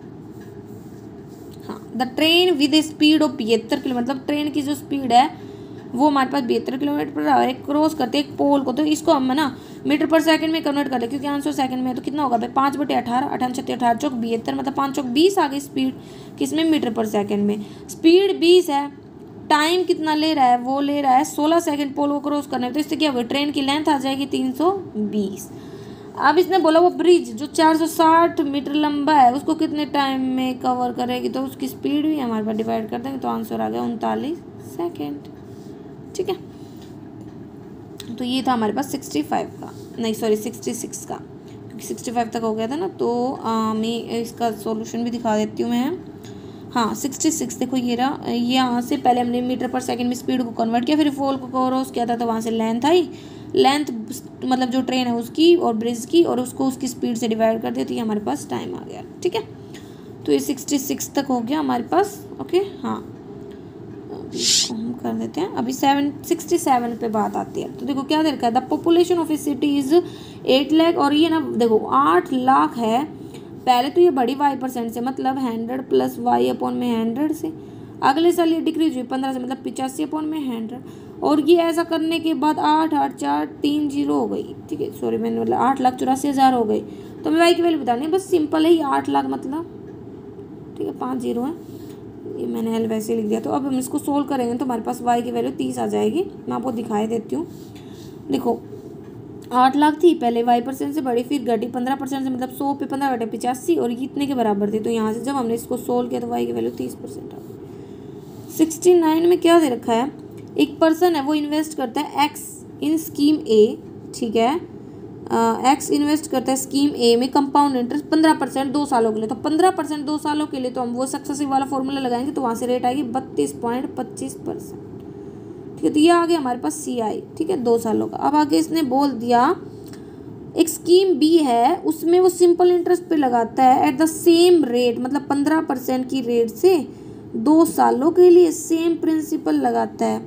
A: हाँ, the train with speed of बहत्तर किलोमीटर, मतलब ट्रेन की जो स्पीड है वो हमारे पास बहत्तर किलोमीटर पर आवर है, क्रॉस करते एक पोल को। तो इसको हम ना मीटर पर सेकंड में कन्वर्ट कर ले, क्योंकि आंसर सेकंड में है। तो कितना होगा भाई, पाँच बटे अठारह, अठारह छत्तीस अठारह चौक बहत्तर, मतलब पाँच चौक बीस आ गई स्पीड किसमें, मीटर पर सेकंड में। स्पीड बीस है, टाइम कितना ले रहा है, वो ले रहा है सोलह सेकंड पोल को क्रॉस करने में। तो इससे क्या होगा, ट्रेन की लेंथ आ जाएगी तीन सौ बीस। अब इसने बोला वो ब्रिज जो चार सौ साठ मीटर लंबा है उसको कितने टाइम में कवर करेगी, तो उसकी स्पीड भी हमारे पास डिवाइड कर देंगे, तो आंसर आ गया उनतालीस सेकेंड। ठीक है। तो ये था हमारे पास सिक्सटी फाइव का, नहीं सॉरी सिक्सटी सिक्स का, क्योंकि सिक्सटी फाइव तक हो गया था ना। तो आ, मैं इसका सॉल्यूशन भी दिखा देती हूँ मैं। हाँ सिक्सटी सिक्स देखो ये रहा, यहाँ से पहले हमने मीटर पर सेकंड में स्पीड को कन्वर्ट किया, फिर पोल को क्रॉस किया था तो वहाँ से लेंथ आई, लेंथ मतलब जो ट्रेन है उसकी और ब्रिज की, और उसको उसकी स्पीड से डिवाइड कर दिया तो ये हमारे पास टाइम आ गया। ठीक है। तो ये सिक्सटी सिक्स तक हो गया हमारे पास। ओके। हाँ अभी इसको हम कर देते हैं। अभी सेवन सिक्सटी सेवन पे बात आती है। तो देखो क्या दे रखा है, the population of a city is eight lakh, और ये ना देखो आठ लाख है। पहले तो ये बड़ी वाई परसेंट से, मतलब हंड्रेड प्लस वाई अपॉन में हंड्रेड से। अगले साल ये डिक्रीज हुई पंद्रह से, मतलब पिचासी अपॉन में हंड्रेड। और ये ऐसा करने के बाद आठ आठ चार तीन जीरो हो गई। ठीक है, सॉरी मैंने मतलब आठ लाख चौरासी हज़ार हो गई। तो मैं वाई की वैल्यू बतानी है, बस सिंपल है ये आठ लाख मतलब, ठीक है पाँच जीरो है, ये मैंने एल वैसे लिख दिया। तो अब हम इसको सोल्व करेंगे तो हमारे पास वाई की वैल्यू तीस आ जाएगी। मैं आपको दिखाई देती हूँ। देखो आठ लाख थी पहले, वाई परसेंट से बड़ी, फिर घटी पंद्रह परसेंट से, मतलब सौ पे पंद्रह घटे पिचासी, और इतने के बराबर थी। तो यहाँ से जब हमने इसको सोल्व किया तो वाई की वैल्यू तीस परसेंट आ गई। सिक्सटी नाइन में क्या दे रखा है, एक पर्सन है वो इन्वेस्ट करता है एक्स इन स्कीम ए। ठीक है, एक्स इन्वेस्ट करता है स्कीम ए में कंपाउंड इंटरेस्ट पंद्रह परसेंट दो सालों के लिए। तो पंद्रह परसेंट दो सालों के लिए तो हम वो सक्सेसिव वाला फॉर्मूला लगाएंगे, तो वहाँ से रेट आएगी बत्तीस पॉइंट पच्चीस परसेंट। ठीक है, तो ये आ गया हमारे पास सी आई। ठीक है, दो सालों का। अब आगे इसने बोल दिया एक स्कीम बी है, उसमें वो सिंपल इंटरेस्ट पे लगाता है एट द सेम रेट, मतलब पंद्रह परसेंट की रेट से दो सालों के लिए सेम प्रिंसिपल लगाता है।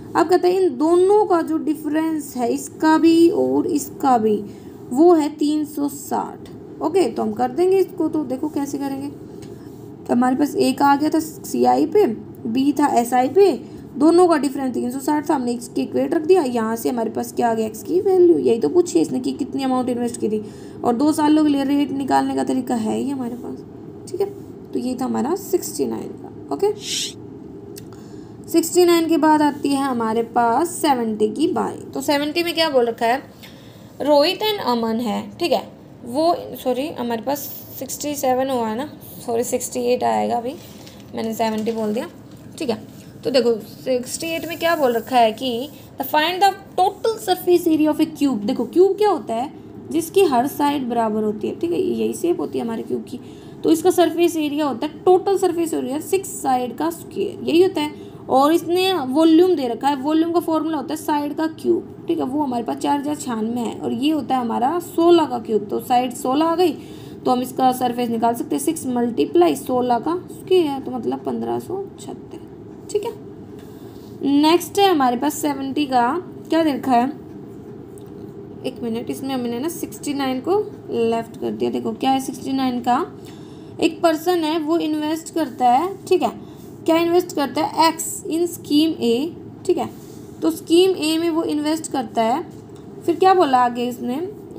A: अब कहते हैं इन दोनों का जो डिफरेंस है, इसका भी और इसका भी, वो है तीन सौ साठ। ओके, तो हम कर देंगे इसको। तो देखो कैसे करेंगे। तो हमारे पास एक आ गया था सी आई पे, बी था एस आई पे, दोनों का डिफरेंस तीन सौ साठ था। हमने इसकी इक्वेट रख दिया, यहाँ से हमारे पास क्या आ गया, एक्स की वैल्यू। यही तो पूछिए इसने कि कितनी अमाउंट इन्वेस्ट की थी, और दो सालों के लिए रेट निकालने का तरीका है ही हमारे पास। ठीक है, तो ये था हमारा सिक्सटी नाइन का। ओके, सिक्सटी नाइन के बाद आती है हमारे पास सेवेंटी की बारी। तो सेवेंटी में क्या बोल रखा है, रोहित एंड अमन है। ठीक है, वो सॉरी हमारे पास सिक्सटी सेवन हुआ है ना, सॉरी सिक्सटी एट आएगा, अभी मैंने सेवेंटी बोल दिया। ठीक है, तो देखो सिक्सटी एट में क्या बोल रखा है कि the find the total surface area of a cube. देखो क्यूब क्या होता है, जिसकी हर साइड बराबर होती है। ठीक है, यही शेप होती है हमारे क्यूब की। तो इसका सरफेस एरिया होता है, total surface area six side का स्क्वायर, यही होता है। और इसने वॉल्यूम दे रखा है, वॉल्यूम का फॉर्मूला होता है साइड का क्यूब। ठीक है, वो हमारे पास चार हजार छियानवे है, और ये होता है हमारा सोलह का क्यूब। तो साइड सोलह आ गई, तो हम इसका सरफेस निकाल सकते हैं, सिक्स मल्टीप्लाई सोलह का स्क्वायर, तो मतलब पंद्रह सौ छत्तीस। ठीक है, नेक्स्ट है हमारे पास सेवेंटी का, क्या दे रखा है, एक मिनट, इसमें हमने ना सिक्सटी नाइन को लेफ्ट कर दिया। देखो क्या है सिक्सटी नाइन का, एक पर्सन है वो इन्वेस्ट करता है। ठीक है, क्या इन्वेस्ट करता है, एक्स इन स्कीम ए। ठीक है, तो स्कीम ए में वो इन्वेस्ट करता है। फिर क्या बोला आगे इसने,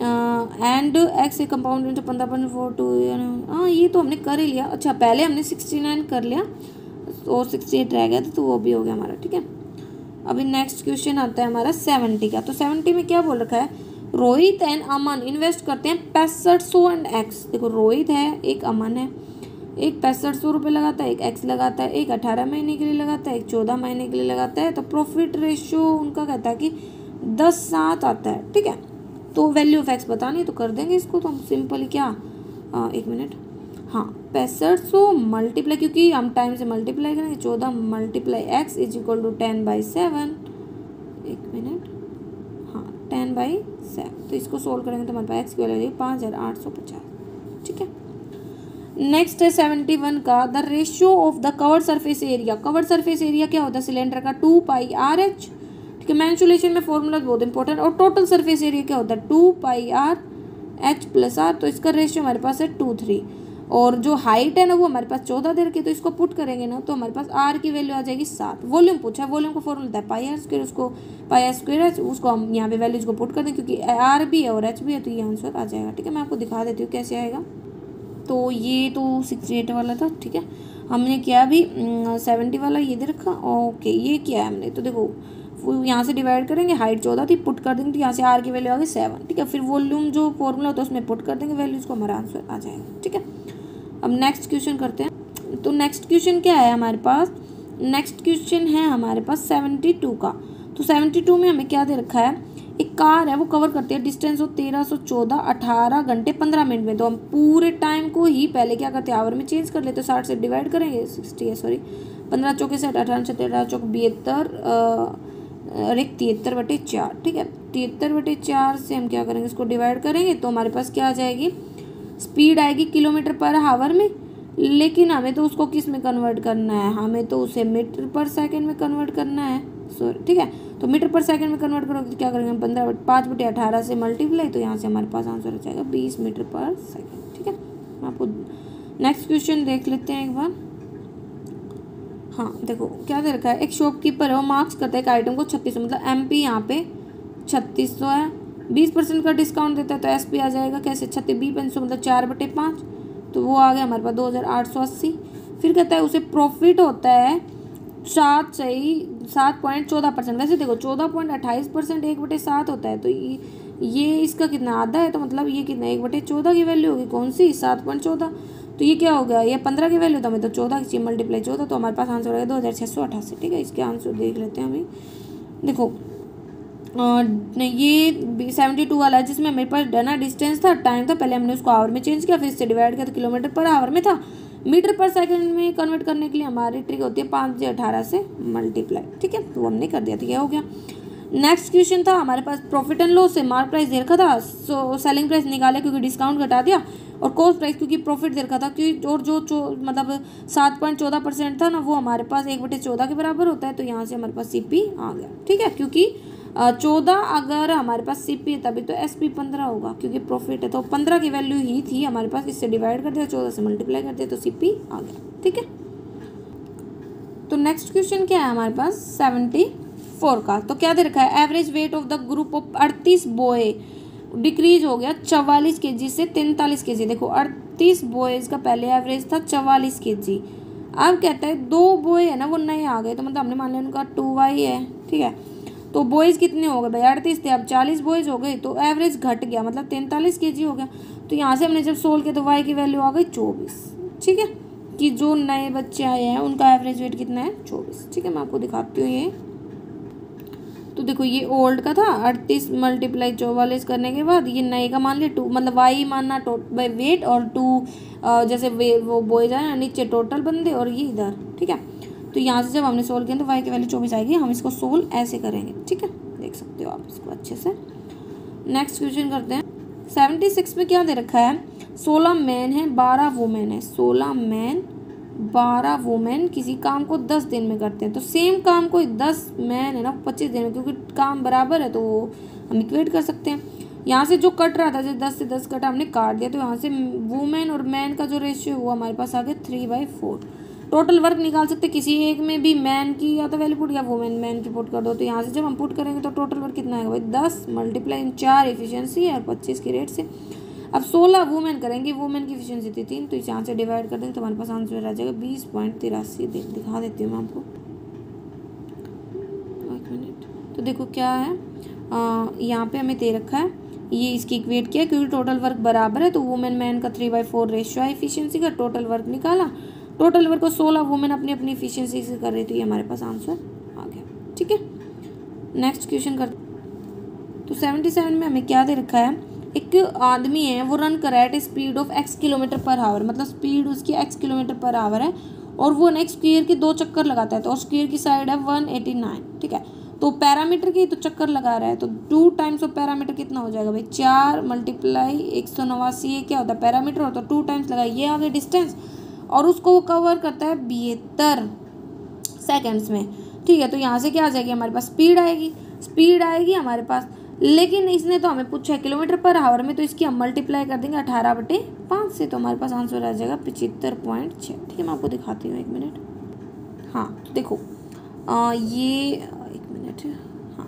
A: and x a compound into पंद्रह पॉइंट फोर टू। हाँ, ये तो हमने कर ही लिया। अच्छा, पहले हमने सिक्सटी नाइन कर लिया और सिक्सटी एट रह गया था, तो वो भी हो गया हमारा। ठीक है, अभी नेक्स्ट क्वेश्चन आता है हमारा सेवेंटी का। तो सेवेंटी में क्या बोल रखा है, रोहित एंड अमन इन्वेस्ट करते हैं पैंसठ सौ एंड एक्स। देखो रोहित है, एक अमन है, एक पैंसठ सौ रुपये लगाता है, एक एक्स लगाता है, एक अठारह महीने के लिए लगाता है, एक चौदह महीने के लिए लगाता है। तो प्रॉफिट रेशियो उनका कहता है कि दस सात आता है। ठीक है, तो वैल्यू ऑफ एक्स बतानी तो कर देंगे इसको। तो हम सिंपली क्या, आ, एक मिनट, हाँ, पैंसठ सौ मल्टीप्लाई, क्योंकि हम टाइम से मल्टीप्लाई करेंगे, चौदह multiply x is equal to ten by seven. एक मिनट, हाँ, टेन बाई सेवन। तो इसको सोल्व करेंगे तो हमारे पास एक्स की वैल्यू आएगी पाँच हज़ार आठ सौ पचास। ठीक है, नेक्स्ट है सेवेंटी वन का, the ratio of the covered surface area. Covered surface area क्या होता है सिलेंडर का, टू पाई आर एच। ठीक है, मैंसुलेशन में फॉर्मूला बहुत इंपॉर्टेंट। और टोटल सरफेस एरिया क्या होता है, two pi R H plus R. तो इसका रेशियो हमारे पास है टू थ्री। और जो हाइट है ना वो हमारे पास चौदह दे रखी, तो इसको पुट करेंगे ना तो हमारे पास आर की वैल्यू आ जाएगी सात। वॉल्यूम पूछा है, वॉल्यूम का फॉर्मूला होता है पाई आर स्क्वायर, उसको पाई आर स्क्वायर है, उसको हम यहाँ पे वैल्यूज को पुट कर दें, क्योंकि आर भी है और एच भी है, तो ये आंसर आ जाएगा। ठीक है, मैं आपको दिखा देती हूँ कैसे आएगा। तो ये तो सिक्सटी एट वाला था। ठीक है, हमने किया अभी सेवेंटी वाला, ये दे रखा। ओके, ये किया है हमने। तो देखो यहाँ से डिवाइड करेंगे, हाइट चौदह थी, पुट कर देंगे, तो यहाँ से आर की वैल्यू आ गई सेवन। ठीक है, फिर वॉल्यूम जो फॉर्मूला होता है उसमें पुट कर देंगे वैल्यूज को, हमारा आंसर आ जाएगा। ठीक है, अब नेक्स्ट क्वेश्चन करते हैं। तो नेक्स्ट क्वेश्चन क्या है हमारे पास, नेक्स्ट क्वेश्चन है हमारे पास सेवेंटी टू का। तो सेवेंटी टू में हमें क्या दे रखा है, एक कार है वो कवर करती है डिस्टेंस हो तेरह सौ चौदह अठारह घंटे पंद्रह मिनट में। तो हम पूरे टाइम को ही पहले क्या करते हैं, आवर में चेंज कर लेते हैं, साठ से डिवाइड करेंगे, सिक्सटी है सॉरी, पंद्रह चौके से अठारह से तेरह चौक बहत्तर, अरे तिहत्तर बटे चार। ठीक है, तिहत्तर बटे चार से हम क्या करेंगे, इसको डिवाइड करेंगे, तो हमारे पास क्या आ जाएगी, स्पीड आएगी किलोमीटर पर हावर में। लेकिन हमें तो उसको किस में कन्वर्ट करना है, हमें तो उसे मीटर पर सेकंड में कन्वर्ट करना है। सॉरी, ठीक है, तो मीटर पर सेकंड में कन्वर्ट करोगे तो क्या करेंगे हम, पंद्रह पाँच बटे अठारह से मल्टीप्लाई, तो यहाँ से हमारे पास आंसर आ जाएगा बीस मीटर पर सेकंड। ठीक है, आपको नेक्स्ट क्वेश्चन देख लेते हैं एक बार। हाँ, देखो क्या दे रखा है, एक शॉपकीपर है वो मार्क्स करता है एक आइटम को छत्तीस सौ, मतलब एम पी यहाँ पे छत्तीस सौ है, बीस परसेंट का डिस्काउंट देता है तो एस पी आ जाएगा कैसे, छत्तीस बीस पंच सौ मतलब चार बटे पाँच, तो वो आ गया हमारे पास दो हज़ार आठ सौ अस्सी। फिर कहता है उसे प्रॉफिट होता है सात सही सात पॉइंट चौदह परसेंट। वैसे देखो चौदह पॉइंट अट्ठाईस परसेंट एक बटे सात होता है, तो ये ये इसका कितना आधा है, तो मतलब ये कितना एक बटे चौदह की वैल्यू होगी, कौन सी, सात पॉइंट चौदह। तो ये क्या हो गया, ये पंद्रह की वैल्यू, तो हमें तो चौदह की मल्टीप्लाई चौदह, तो हमारे पास आंसर आएगा दो हज़ार छः सौ अठासी। ठीक है, इसके आंसर देख लेते हैं अभी। देखो आ, ये सेवेंटी टू वाला है जिसमें मेरे पास डना डिस्टेंस था, टाइम था, पहले हमने उसको आवर में चेंज किया, फिर इससे डिवाइड किया तो किलोमीटर पर आवर में था। मीटर पर सेकंड में कन्वर्ट करने के लिए हमारी ट्रिक होती है पाँच से अठारह से मल्टीप्लाई। ठीक है, तो हमने कर दिया, ठीक है, हो गया। नेक्स्ट क्वेश्चन था हमारे पास प्रॉफिट एंड लॉस से मार्क प्राइस दे रखा था, सो सेलिंग प्राइस निकाले क्योंकि डिस्काउंट घटा दिया, और कॉस्ट प्राइस क्योंकि प्रॉफिट दे रखा था, क्योंकि और जो चो मतलब सात पॉइंट चौदह परसेंट था ना, वो हमारे पास एक बटे चौदह के बराबर होता है, तो यहाँ से हमारे पास सी पी आ गया। ठीक है, क्योंकि चौदह अगर हमारे पास सी पी है तभी तो एस पी पंद्रह होगा, क्योंकि प्रॉफिट है तो पंद्रह की वैल्यू ही थी हमारे पास, इससे डिवाइड कर दिया, चौदह से मल्टीप्लाई कर दिया तो सी पी आ गया। ठीक है, तो नेक्स्ट क्वेश्चन क्या है हमारे पास सेवेंटी फोर का। तो क्या दे रखा है, average weight of the group of अड़तीस बॉय डिक्रीज हो गया चवालीस के जी से तैंतालीस के जी। देखो अड़तीस बॉयज का पहले एवरेज था चवालीस के जी, अब कहता है दो बॉय है ना वो नए आ गए, तो मतलब हमने मान लिया उनका टू वाई है। ठीक है, तो बॉयज कितने हो गए भाई, अड़तीस थे, अब चालीस बॉयज हो गए, तो एवरेज घट गया, मतलब तैंतालीस के जी हो गया। तो यहाँ से हमने जब सोल्व किया तो वाई की वैल्यू आ गई चौबीस। ठीक है, कि जो नए बच्चे आए हैं उनका एवरेज वेट कितना है, चौबीस। ठीक है, मैं आपको दिखाती हूँ ये। तो देखो ये ओल्ड का था, अड़तीस मल्टीप्लाई चौवालीस करने के बाद ये नए का मान लिया टू, मतलब वाई मानना बाई वेट, और टू जैसे वे वो बॉयज आए नीचे टोटल बंदे, और ये इधर। ठीक है, तो यहाँ से जब हमने सोल्व किया तो वाई की वैल्यू चौबीस आएगी। हम इसको सोल्व ऐसे करेंगे। ठीक है, देख सकते हो आप इसको अच्छे से। नेक्स्ट क्वेश्चन करते हैं। सेवेंटी सिक्स में क्या दे रखा है, सोलह मैन है बारह वुमेन है, सोलह मैन बारह वुमेन किसी काम को दस दिन में करते हैं। तो सेम काम को दस मैन है ना पच्चीस दिन में, क्योंकि काम बराबर है तो हम इक्वेट कर सकते हैं। यहाँ से जो कट रहा था जैसे दस से दस कटा हमने काट दिया, तो यहाँ से वुमेन और मैन का जो रेशियो है वो हमारे पास आ गया three by four. Total work निकाल सकते किसी एक में भी, मैन की या तो वैल्यू पुट या वुमेन मैन की पुट कर दो। तो यहाँ से जब हम पुट करेंगे तो टोटल वर्क कितना आएगा भाई, दस मल्टीप्लाई चार एफिशिएंसी है और पच्चीस की रेट से। अब सोलह वुमेन करेंगे, वुमेन की एफिशिएंसी थी तीन, तो इसे यहाँ से डिवाइड कर देंगे तो हमारे पास आंसर आ जाएगा बीस पॉइंट तिरासी। दिखा देती हूँ मैं आपको, एक मिनट। तो देखो क्या है, यहाँ पे हमें दे रखा है, ये इसकी इक्वेट किया क्योंकि टोटल वर्क बराबर है, तो वुमेन मैन का थ्री बाई फोर रेशियो है एफिशिएंसी का, टोटल वर्क निकाला, टोटल वर्क को सोलह वुमेन अपनी अपनी एफिशिएंसी से कर रही थी, ये हमारे पास आंसर आ गया। ठीक है, नेक्स्ट क्वेश्चन कर। तो सेवेंटी सेवन में हमें क्या दे रखा है, एक आदमी है वो रन कर रहा है at speed of x kilometre per hour, मतलब स्पीड उसकी एक्स किलोमीटर पर आवर है, और वो नेक्स्ट स्क्वायर के दो चक्कर लगाता है, तो और स्क्वायर की साइड है वन एटी नाइन। ठीक है, तो पैरामीटर की तो चक्कर लगा रहा है, तो टू टाइम्स ऑफ पैरामीटर कितना हो जाएगा भाई, चार मल्टीप्लाई एक सौ नवासी, ये क्या होता है पैरामीटर होता है, टू टाइम्स लगा, ये आगे डिस्टेंस, और उसको वो कवर करता है बहत्तर सेकेंड्स में। ठीक है, तो यहाँ से क्या आ जाएगी हमारे पास, स्पीड आएगी, स्पीड आएगी हमारे पास, लेकिन इसने तो हमें पूछा है किलोमीटर पर आवर में, तो इसकी हम मल्टीप्लाई कर देंगे अठारह बटे पाँच से, तो हमारे पास आंसर आ जाएगा पचहत्तर पॉइंट छः। ठीक है, मैं आपको दिखाती हूँ एक मिनट। हाँ देखो आ, ये एक मिनट, हाँ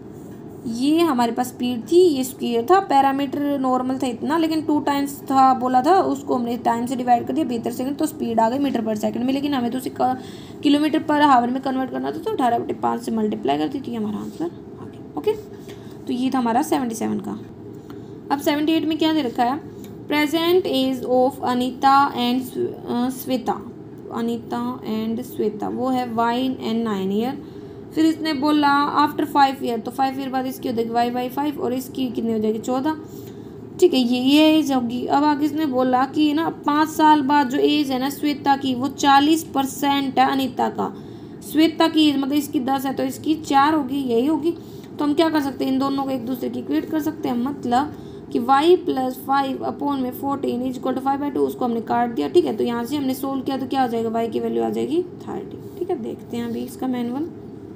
A: ये हमारे पास स्पीड थी, ये स्क्वायर था, पैरामीटर नॉर्मल था इतना, लेकिन टू टाइम्स था बोला था, उसको हमने टाइम से डिवाइड कर दिया बहत्तर सेकंड, तो स्पीड आ गई मीटर पर सेकंड में, लेकिन हमें तो उसे किलोमीटर पर आवर में कन्वर्ट करना था, तो अठारह बटे पाँच से मल्टीप्लाई कर दी थी, हमारा आंसर आ गया। ओके, तो ये था हमारा सेवेंटी सेवन का। अब सेवेंटी एट में क्या दे रखा है, present age of Anita and Shweta, Anita and Shweta वो है वाई एंड नाइन ईयर। फिर इसने बोला आफ्टर फाइव ईयर, तो फाइव ईयर बाद इसकी हो जाएगी वाई बाई फाइव, और इसकी कितनी हो जाएगी चौदह। ठीक है, ये ये एज होगी। अब आगे इसने बोला कि ना पाँच साल बाद जो एज है ना श्वेता की वो चालीस परसेंट है अनीता का, श्वेता की एज मतलब इसकी दस है तो इसकी चार होगी, यही होगी। तो हम क्या कर सकते हैं, इन दोनों को एक दूसरे की इक्वेट कर सकते हैं, मतलब कि y प्लस फाइव अपॉन में fourteen is equal to five by two, उसको हमने काट दिया। ठीक है, तो यहाँ से हमने सोल्व किया तो क्या आ जाएगा, y की वैल्यू आ जाएगी थर्टी। ठीक है, देखते हैं अभी इसका मैनुअल।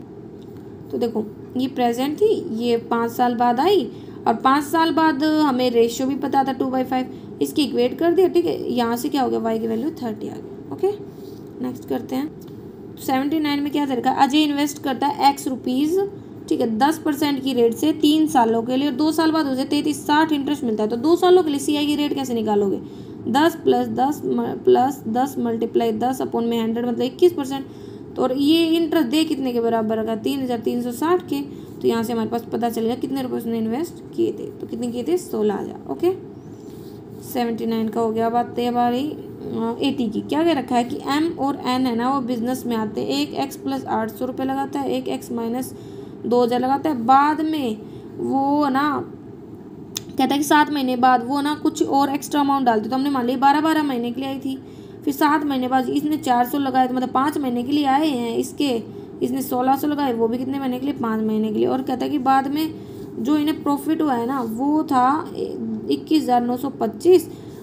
A: तो देखो ये प्रेजेंट थी, ये पाँच साल बाद आई, और पाँच साल बाद हमें रेशियो भी पता था टू बाई फाइव, इसकी इक्वेट कर दिया। ठीक है, यहाँ से क्या हो गया, y की वैल्यू थर्टी आ गई। ओके, नेक्स्ट करते हैं। सेवेंटी नाइन में क्या रखा है, अजय इन्वेस्ट करता है एक्स रुपीज़, ठीक है, दस परसेंट की रेट से तीन सालों के लिए, और दो साल बाद उसे तैंतीस साठ इंटरेस्ट मिलता है। तो दो सालों के लिए सी आई की रेट कैसे निकालोगे, दस प्लस दस प्लस दस मल्टीप्लाई दस अपॉन में हंड्रेड मतलब इक्कीस परसेंट। तो और ये इंटरेस्ट दे कितने के बराबर रखा, तीन हज़ार तीन सौ साठ के। तो यहाँ से हमारे पास पता चलेगा कितने रुपये उसने इन्वेस्ट किए थे, तो कितने किए थे, सोलह हज़ार। ओके, सेवेंटी नाइन का हो गया। बात है हमारी एटी की। क्या क्या रखा है कि एम और एन है ना वो बिजनेस में आते हैं, एक एक्स प्लस आठ सौ रुपये लगाता है, एक एक्स माइनस दो हज़ार लगाता है, बाद में वो ना कहता है कि सात महीने बाद वो ना कुछ और एक्स्ट्रा अमाउंट डालते, तो हमने मान लिया बारह बारह महीने के लिए आई थी, फिर सात महीने बाद इसने चार सौ लगाए, तो मतलब पाँच महीने के लिए आए हैं इसके, इसने सोलह सौ लगाए, वो भी कितने महीने के लिए, पाँच महीने के लिए। और कहता है कि बाद में जो इन्हें प्रॉफिट हुआ है ना वो था इक्कीस हज़ार नौ सौ पच्चीस,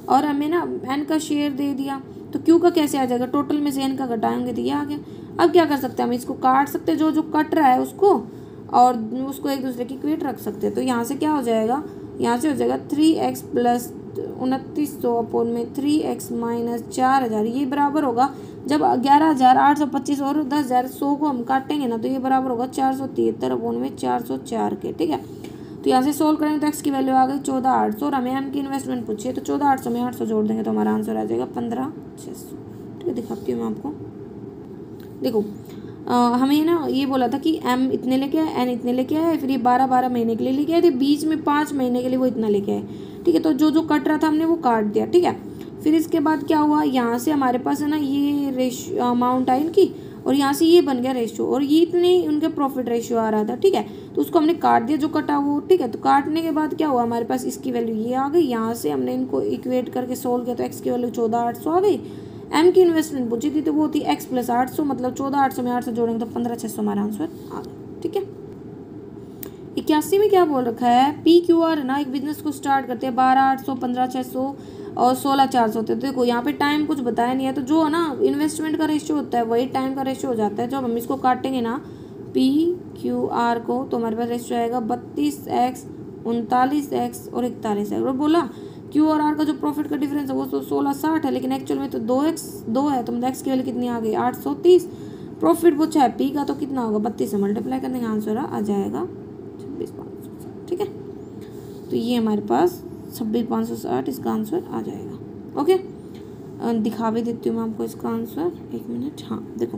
A: और हमें ना एन का शेयर दे दिया, तो क्यू का कैसे आ जाएगा, टोटल में से एन का घटाएंगे तो ये आ गया। अब क्या कर सकते हैं, हम इसको काट सकते हैं, जो जो कट रहा है उसको, और उसको एक दूसरे की इक्वेट रख सकते हैं। तो यहाँ से क्या हो जाएगा, यहाँ से हो जाएगा थ्री एक्स प्लस उनतीस सौ अपॉन में थ्री एक्स माइनस चार हज़ार, ये बराबर होगा जब ग्यारह हज़ार आठ सौ पच्चीस और दस हज़ार सौ को हम काटेंगे ना, तो ये बराबर होगा चार सौ तिहत्तर अपॉन में चार सौ चार के। ठीक है, तो यहाँ से सोल्व करेंगे तो एक्स की वैल्यू आ गई चौदह आठ सौ, और हमें एम की इन्वेस्टमेंट पूछिए, तो चौदह आठ सौ में आठ सौ जोड़ देंगे तो हमारा आंसर आ जाएगा पंद्रह छः सौ। ठीक है, दिखाती हूँ मैं आपको। देखो आ, हमें ना ये बोला था कि एम इतने लेके आए, एन इतने लेके आए, फिर ये बारह बारह महीने के लिए लेके आए थे, बीच में पाँच महीने के लिए वो इतना लेके आए। ठीक है, तो जो जो कट रहा था हमने वो काट दिया। ठीक है, फिर इसके बाद क्या हुआ, यहाँ से हमारे पास है ना ये रेशियो अमाउंट आई इनकी, और यहाँ से ये बन गया रेशियो, और ये इतने उनके प्रॉफिट रेशियो आ रहा था। ठीक है, तो उसको हमने काट दिया जो कटा वो। ठीक है, तो काटने के बाद क्या हुआ, हमारे पास इसकी वैल्यू ये आ गई। यहाँ से हमने इनको इक्वेट करके सोल्व किया तो एक्स की वैल्यू चौदह आठ सौ आ गई। एम की इन्वेस्टमेंट पूछी थी तो वो थी एक्स प्लस आठ सौ, मतलब चौदह आठ सौ में आठ सौ जोड़ेंगे तो पंद्रह छः सौ हमारा आंसर आ गया। ठीक है, इक्यासी में क्या बोल रखा है, पी क्यू आर ना एक बिजनेस को स्टार्ट करते हैं बारह आठ सौ पंद्रह छः सौ और सोलह चार सौ होते हैं। तो देखो यहाँ पे टाइम कुछ बताया नहीं है, तो जो है ना इन्वेस्टमेंट का रेशियो होता है वही टाइम का रेशियो हो जाता है। जब हम इसको काटेंगे ना पी क्यू आर को, तो हमारे पास रेशियो आएगा बत्तीस एक्स उनतालीस एक्स और इकतालीस एक्स। और बोला क्यू और आर का जो प्रॉफिट का डिफरेंस है वो तो सोलह साठ है, लेकिन एक्चुअल में तो दो एक्स दो है, तो मतलब एक्स की वैल्यू कितनी आ गई आठ सौ तीस। प्रॉफिट पूछा है पी का, तो कितना होगा बत्तीस से मल्टीप्लाई करने का आंसर आ जाएगा छब्बीस पाँच सौ साठ। ठीक है, तो ये हमारे पास छब्बीस पाँच सौ साठ इसका आंसर आ जाएगा। ओके, दिखा भी देती हूँ मैं आपको इसका आंसर, एक मिनट। हाँ देखो,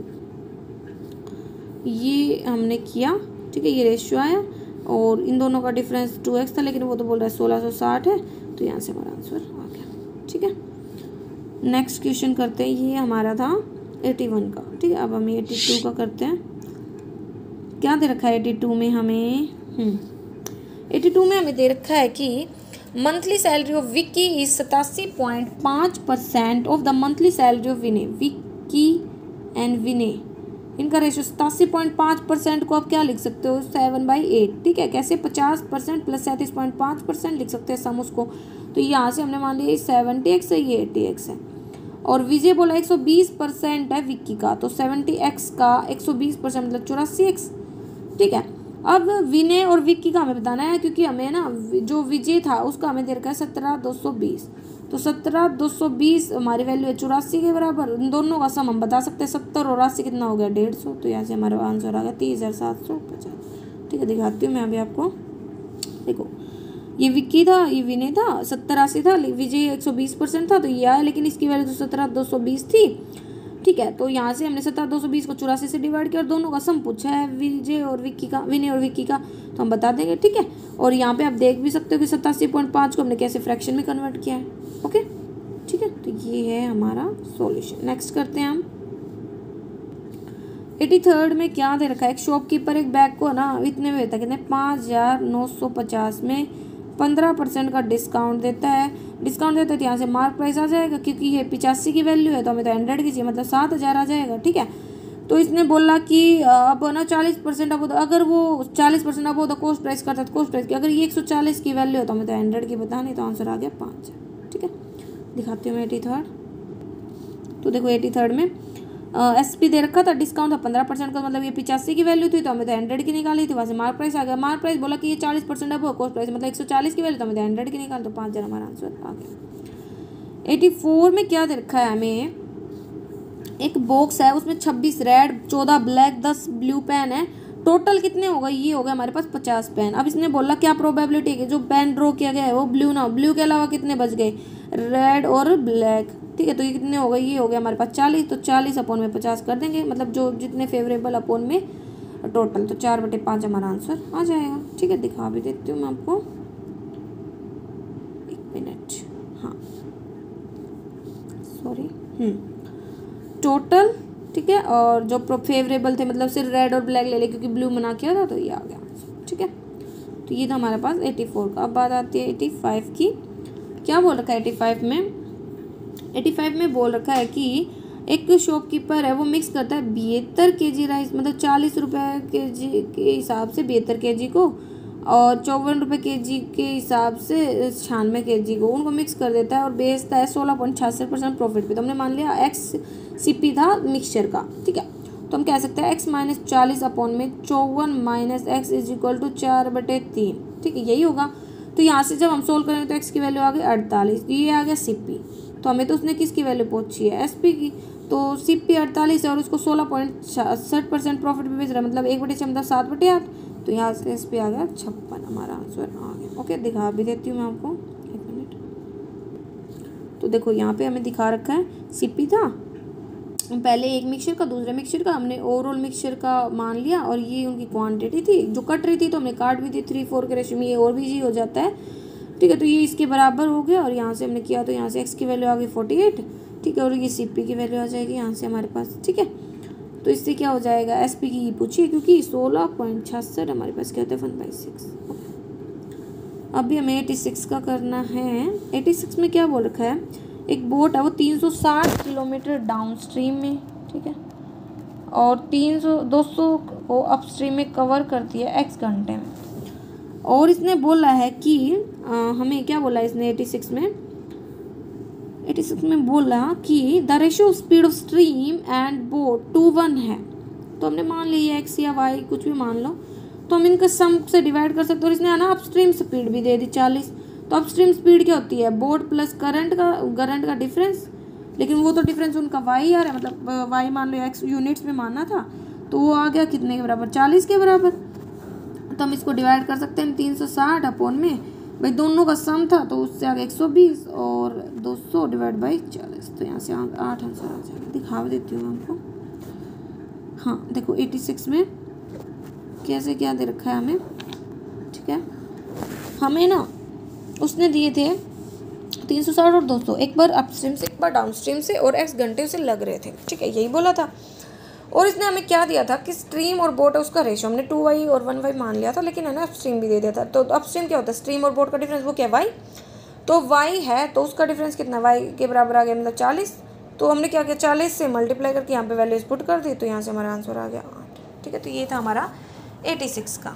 A: ये हमने किया। ठीक है, ये रेशियो आया और इन दोनों का डिफरेंस टू एक्स था, लेकिन वो तो बोल रहा है सोलह सौ साठ है, तो यहाँ से हमारा आंसर आ गया। ठीक है, नेक्स्ट क्वेश्चन करते हैं। ये हमारा था इक्यासी का। ठीक है, अब हम बयासी का करते हैं। क्या दे रखा है बयासी में हमें, बयासी में हमें दे रखा है कि monthly salary of Vicky is सतासी पॉइंट पाँच percent of the monthly salary of Vinay. Vicky and Vinay इनका रेशियो सतासी पॉइंट पाँच परसेंट को आप क्या लिख सकते हो, सेवन बाई एट। ठीक है, कैसे, पचास परसेंट प्लस सैंतीस पॉइंट पाँच परसेंट लिख सकते हैं सम उसको। तो यहाँ से हमने मान लिया सेवेंटी एक्स है, ये एटी एक्स है, और विजय बोला एक सौ बीस परसेंट है विक्की का, तो सेवेंटी एक्स का एक सौ बीस परसेंट मतलब चौरासी एक्स। ठीक है, अब विनय और विक्की का हमें बताना है, क्योंकि हमें ना जो विजय था उसका हमें दे रखा है सत्रह दो सौ बीस, तो सत्रह दो सौ बीस हमारी वैल्यू है चौरासी के बराबर। इन दोनों का सम हम बता सकते हैं, सत्तर और अस्सी कितना हो गया डेढ़ सौ, तो यहाँ से हमारा आंसर आ गया तीस हज़ार सात सौ पचास। ठीक है, दिखाती हूँ मैं अभी आपको। देखो, ये विक्की था, ये विनय था, सत्तर अस्सी था, विजय एक सौ बीस परसेंट था, तो ये आया, लेकिन इसकी वैल्यू तो सत्रह दो सौ बीस थी। ठीक है, तो यहाँ से हमने सत्रह दो सौ बीस को चौरासी से डिवाइड किया और दोनों का सम पूछा है विजय और विक्की का, विनय और विक्की का, तो हम बता देंगे। ठीक है, और यहाँ पे आप देख भी सकते हो कि सतासी पॉइंट पाँच को हमने कैसे फ्रैक्शन में कन्वर्ट किया है। ओके, ठीक है, तो ये है हमारा सॉल्यूशन। नेक्स्ट करते हैं हम एटी थर्ड में। क्या दे रखा है, एक शॉपकीपर एक बैग को ना इतने में देता है, कितने, पाँच हज़ार नौ सौ पचास में पंद्रह परसेंट का डिस्काउंट देता है। डिस्काउंट देता है तो यहाँ से मार्क प्राइस आ जाएगा, क्योंकि ये पिचासी की वैल्यू है तो हमें तो हंड्रेड की चाहिए, मतलब सात हज़ार आ जाएगा। ठीक है, तो इसने बोला कि अब ना चालीस परसेंट अब, अगर वो चालीस परसेंट अब होता कॉस्ट प्राइस करता तो कॉस्ट प्राइस की, अगर ये एक सौ चालीस की वैल्यू है तो हमें तो हंड्रेड की बतानी, तो आंसर आ गया पाँच हज़ार। ठीक है, दिखाती हूँ मैं एटी थर्ड। तो देखो एटी थर्ड में एस पी दे रखा था, डिस्काउंट था पंद्रह परसेंट का, मतलब ये पिचासी की वैल्यू थी तो हमें तो हंड्रेड की निकाली थी, वहाँ से मार्क प्राइस आ गया। मार्क प्राइस बोला कि ये चालीस परसेंट है वो कॉस्ट प्राइस, मतलब एक सौ चालीस की वैल्यू तो हमें तो हंड्रेड की निकाल, तो पाँच हज़ार हमारा आंसर आ गया। एटी फोर में क्या दे रखा है हमें, एक बॉक्स है उसमें छब्बीस रेड चौदह ब्लैक दस ब्लू पेन है, टोटल कितने होगा, ये हो गया हमारे पास पचास पेन। अब इसने बोला क्या प्रोबेबिलिटी है जो पेन ड्रॉ किया गया है वो ब्लू ना, ब्लू के अलावा कितने बच गए, रेड और ब्लैक। ठीक है, तो ये कितने हो गए, ये हो गया हमारे पास चालीस, तो चालीस अपॉन में पचास कर देंगे, मतलब जो जितने फेवरेबल अपॉन में टोटल, तो चार बटे पाँच हमारा आंसर आ जाएगा। ठीक है, दिखा भी देती हूँ मैं आपको, एक मिनट। हाँ सॉरी, हम्म टोटल। ठीक है, और जो फेवरेबल थे मतलब सिर्फ रेड और ब्लैक ले ले, क्योंकि ब्लू मना किया था, तो ये आ गया। ठीक है, तो ये था हमारे पास एटी फोर का। अब बात आती है एटी फाइव की। क्या बोल रखा है एटी फाइव में, एटी फाइव में बोल रखा है कि एक शॉपकीपर है वो मिक्स करता है बहत्तर के जी राइस, मतलब चालीस रुपये के जी के हिसाब से बहत्तर के जी को, और चौवन रुपये के जी के हिसाब से छियानवे के जी को उनको मिक्स कर देता है और बेचता है सोलह पॉइंट छियासठ परसेंट प्रॉफिट पे। तो हमने मान लिया एक्स सी पी था मिक्सचर का, ठीक है। तो हम कह सकते हैं एक्स माइनस चालीस अपॉन में चौवन minus x is equal to चार बटे तीन, ठीक है, यही होगा। तो यहाँ से जब हम सोल्व करेंगे तो एक्स की वैल्यू आ गई अड़तालीस, ये आ गया सी पी। तो हमें तो उसने किसकी वैल्यू पूछी है, एस पी की। तो सी पी अड़तालीस है और उसको सोलह पॉइंट छियासठ परसेंट प्रॉफिट पे बेच रहा है, मतलब एक बटे छः मतलब सात बटे आठ। तो यहाँ से एस पी आ गया छप्पन, हमारा आंसर आ गया। ओके, दिखा भी देती हूँ मैं आपको, एक मिनट। तो देखो यहाँ पे हमें दिखा रखा है सी पी था पहले एक मिक्सचर का, दूसरे मिक्सचर का, हमने ओवरऑल मिक्सचर का मान लिया और ये उनकी क्वांटिटी थी जो कट रही थी, तो हमने काट भी दी थ्री फोर के रेशियो में, ये और भी जी हो जाता है, ठीक है। तो ये इसके बराबर हो गया और यहाँ से हमने किया तो यहाँ से एक्स की वैल्यू आ गई फोर्टी एट, ठीक है, और ये सी पी की वैल्यू आ जाएगी यहाँ से हमारे पास, ठीक है। तो इससे क्या हो जाएगा, एस पी की पूछिए क्योंकि सोलह पॉइंट छियासठ हमारे पास क्या होता है वन बाई सिक्स। अभी हमें एटी सिक्स का करना है। एटी सिक्स में क्या बोल रखा है, एक बोट है वो तीन सौ साठ किलोमीटर डाउन स्ट्रीम में, ठीक है, और तीन सौ दो सौ को अपस्ट्रीम में कवर करती है एक्स घंटे में। और इसने बोला है कि आ, हमें क्या बोला है इसने एटी सिक्स में एटी सिक्स में बोला कि the ratio speed of stream and boat two one है। तो हमने मान लिया एक्स या वाई कुछ भी मान लो, तो हम इनका सम से डिवाइड कर सकते हैं। और इसने आना अपस्ट्रीम स्पीड भी दे दी चालीस। तो अपस्ट्रीम स्पीड क्या होती है, बोट प्लस करंट का करंट का डिफरेंस, लेकिन वो तो डिफरेंस उनका वाई आ रहा है, मतलब वाई मान लो एक्स यूनिट्स में मानना था, तो वो आ गया कितने के बराबर, चालीस के बराबर। तो हम इसको डिवाइड कर सकते हैं तीन सौ साठ अपॉन में, भाई दोनों का सम था तो उससे आगे एक सौ बीस और दो सौ डिवाइड बाई चालीस, तो यहाँ से आठ आंसर आ जाएगा। दिखा देती हूँ आपको। हाँ देखो एटी सिक्स में कैसे क्या दे रखा है हमें, ठीक है। हमें ना उसने दिए थे तीन सौ साठ और दो सौ, एक बार अपस्ट्रीम से एक बार डाउनस्ट्रीम से, और एक्स घंटे से लग रहे थे, ठीक है, यही बोला था। और इसने हमें क्या दिया था कि स्ट्रीम और बोट है उसका रेशियो, हमने टू वाई और वन वाई मान लिया था, लेकिन है ना अपस्ट्रीम भी दे दिया था। तो अपस्ट्रीम क्या होता है, स्ट्रीम और बोट का डिफरेंस, वो क्या वाई, तो वाई है तो उसका डिफरेंस कितना, वाई के बराबर आ गया मतलब चालीस। तो हमने क्या किया, चालीस से मल्टीप्लाई करके यहाँ पे वैल्यूज पुट कर दी, तो यहाँ से हमारा आंसर आ गया आठ, ठीक है। तो ये था हमारा एटी सिक्स का।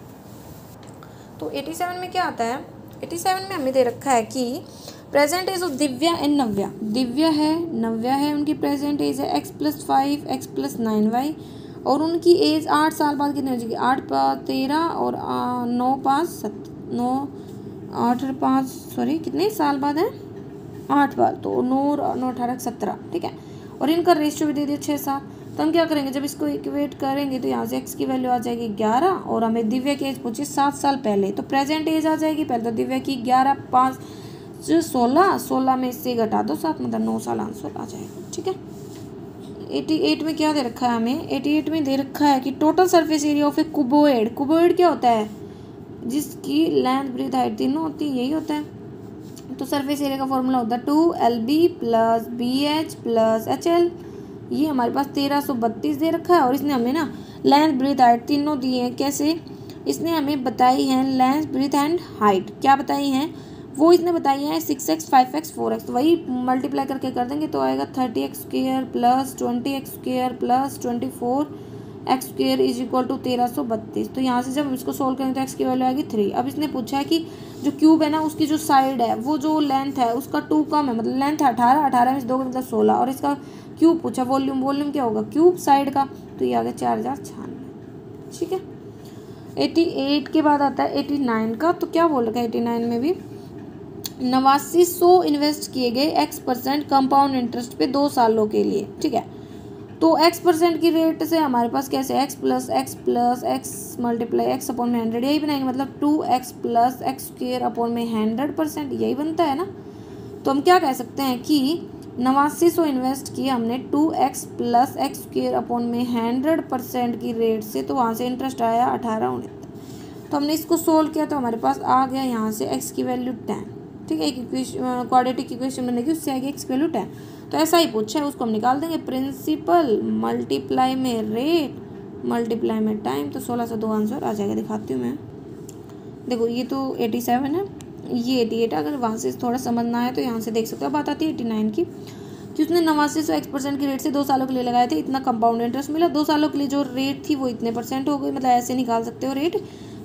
A: तो एटी सेवन में क्या आता है, एटी सेवन में हमें दे रखा है कि present age of Divya and Navya, Divya है नव्या है, उनकी प्रेजेंट एज है x plus five x plus nine Y, और उनकी एज आठ साल बाद कितनी हो जाएगी, आठ पाँच तेरह और आ, नौ पाँच सत नौ आठ पाँच सॉरी कितने साल बाद है, आठ बार, तो नौ नौ अठारह सत्रह, ठीक है। और इनका रेशियो भी दे दिया छः सात। तो हम क्या करेंगे, जब इसको इक्वेट करेंगे तो यहाँ से एक्स की वैल्यू आ जाएगी ग्यारह, और हमें दिव्या की एज पूछी सात साल पहले, तो प्रेजेंट एज आ जाएगी पहले तो दिव्या की ग्यारह, पाँच जो सोलह, सोलह में इससे घटा दो सात, मतलब नौ साल आंसर आ जाएगा, ठीक है। अठासी में क्या दे रखा है हमें, अठासी में दे रखा है कि total surface area of a cuboid, cuboid क्या होता है, जिसकी लेंथ ब्रेथ हाइट तीनों होती है, यही होता है। तो सरफेस एरिया का फॉर्मूला होता है two L B plus B H plus H L. ये हमारे पास तेरह सौ बत्तीस दे रखा है, और इसने हमें ना लेंथ ब्रेथ हाइट तीनों दिए हैं। कैसे, इसने हमें बताई है लेंथ ब्रेथ एंड हाइट, क्या बताई हैं वो इसने बताई है six x five x four x, तो वही मल्टीप्लाई करके कर देंगे तो आएगा thirty x square plus twenty x square plus twenty four x square is equal to तेरह सौ बत्तीस। तो यहाँ से जब हम इसको सोल्व करेंगे तो एक्स की वैल्यू आएगी थ्री। अब इसने पूछा है कि जो क्यूब है ना उसकी जो साइड है वो जो लेंथ है उसका टू कम है, मतलब लेंथ है अठारह, अठारह में दो मतलब सोलह, और इसका क्यूब पूछा, वॉल्यूम वॉल्यूम क्या होगा क्यूब साइड का, तो ये आ गया चार हज़ार छियानवे, ठीक है। एटी एट के बाद आता है एटी नाइन का। तो क्या बोल रखा है एटी नाइन में भी, नवासी सौ इन्वेस्ट किए गए एक्स परसेंट कंपाउंड इंटरेस्ट पे दो सालों के लिए, ठीक है। तो एक्स परसेंट की रेट से हमारे पास कैसे x plus x plus x multiply x upon में हंड्रेड, यही बनाएंगे, मतलब two x plus x square upon में हंड्रेड परसेंट, यही बनता है ना। तो हम क्या कह सकते हैं कि नवासी सौ इन्वेस्ट किया हमने two x plus x square upon में हंड्रेड परसेंट की रेट से, तो वहाँ से इंटरेस्ट आया अठारह उनहत्तर। तो हमने इसको सोल्व किया तो हमारे पास आ गया यहाँ से एक्स की वैल्यू टेन, ठीक है। एक इक्वेशन क्वाड्रेटिक इक्वेशन बनेगी, उससे आएगी एक्स की वैल्यू टेन। तो ऐसा ही पूछा है, उसको हम निकाल देंगे, प्रिंसिपल मल्टीप्लाई में रेट मल्टीप्लाई में टाइम, तो सोलह सौ दो आंसर आ जाएगा। दिखाती हूँ मैं, देखो ये तो एटी सेवन है, ये एटी एट, अगर वहाँ से थोड़ा समझना है तो यहाँ से देख सकते हो। बात आती है एटी नाइन की, कि उसने नवासी सौ एक्स परसेंट की रेट से दो सालों के लिए लगाए थे, इतना कंपाउंड इंटरेस्ट मिला, दो सालों के लिए जो रेट थी वो इतने परसेंट हो गई, मतलब ऐसे निकाल सकते हो रेट।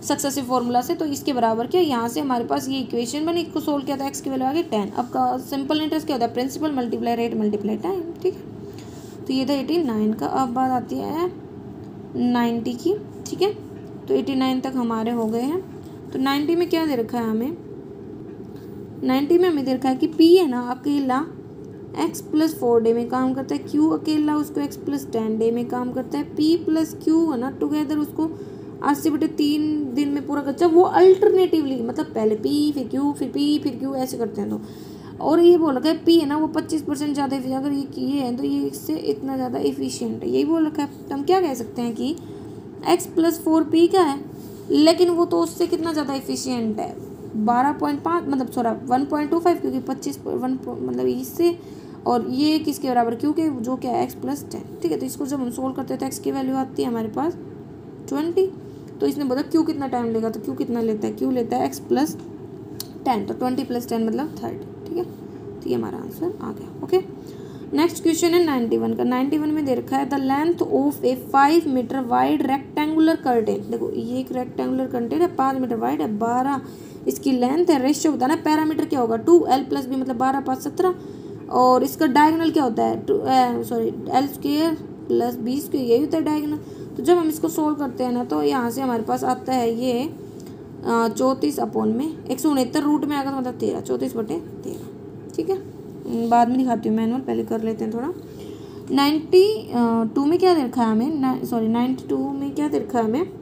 A: सक्सेसिव फॉर्मूला से, तो इसके बराबर क्या, यहाँ से हमारे पास ये इक्वेशन बनी, इसको सोल्व किया था, एक्स की वैल्यू आ गई टेन। अब का सिंपल इंटरेस्ट क्या होता है, principal multiply rate multiply time, ठीक है। तो ये था एटी नाइन का। अब बात आती है नाइन्टी की, ठीक है। तो एटी नाइन तक हमारे हो गए हैं। तो नाइन्टी में क्या दे रखा है हमें, नाइन्टी में हमें दे रखा है कि पी है ना अकेला एक्स प्लस फोर डे में काम करता है, क्यू अकेला उसको एक्स प्लस टेन डे में काम करता है, पी प्लस क्यू है ना टुगेदर उसको अस्सी बटे तीन दिन में पूरा करता है। वो अल्टरनेटिवली मतलब पहले पी फिर क्यू फिर पी फिर क्यू ऐसे करते हैं। तो और ये बोल रखा है पी है ना वो पच्चीस परसेंट ज़्यादा, अगर ये किए हैं तो ये इससे इतना ज़्यादा एफिशिएंट है, यही बोल रखा है। तो हम क्या कह सकते हैं कि एक्स प्लस फोर पी का है, लेकिन वो तो उससे कितना ज़्यादा एफिशिएंट है, बारह पॉइंट पाँच मतलब sorry one point two five, क्योंकि पच्चीस वन मतलब इससे, और ये किसके बराबर, क्योंकि जो क्या है एक्स प्लस टेन, ठीक है। तो इसको जब हम सोल्व करते हैं तो एक्स की वैल्यू आती है हमारे पास ट्वेंटी। तो इसने बोला क्यू कितना टाइम लेगा, तो क्यू कितना लेता है, क्यू लेता है एक्स प्लस टेन, तो ट्वेंटी प्लस टेन मतलब थर्टी, ठीक है। तो ये हमारा आंसर आ गया, ओके। नेक्स्ट क्वेश्चन है नाइन्टी वन का। नाइन्टी वन में दे रखा है the length of a five metre wide rectangular curtain. देखो ये एक रेक्टेंगुलर कर्टेन है, पाँच मीटर वाइड है, बारह इसकी लेंथ है, रेशियो बताना पैरामीटर क्या होगा, टू एल प्लस बी मतलब बारह पाँच सत्रह, और इसका डायगोनल क्या होता है, two sorry L square plus B square, यही होता है डायगोनल। तो जब हम इसको सोल्व करते हैं ना तो यहाँ से हमारे पास आता है ये चौंतीस अपॉन में एक सौ उनहत्तर रूट में आएगा, मतलब तेरह, चौंतीस बटे तेरह, ठीक है। बाद में दिखाती हूँ मैनुअल, पहले कर लेते हैं थोड़ा। नाइन्टी टू में क्या दे रखा है हमें, सॉरी नाइन्टी टू में क्या दे रखा है हमें,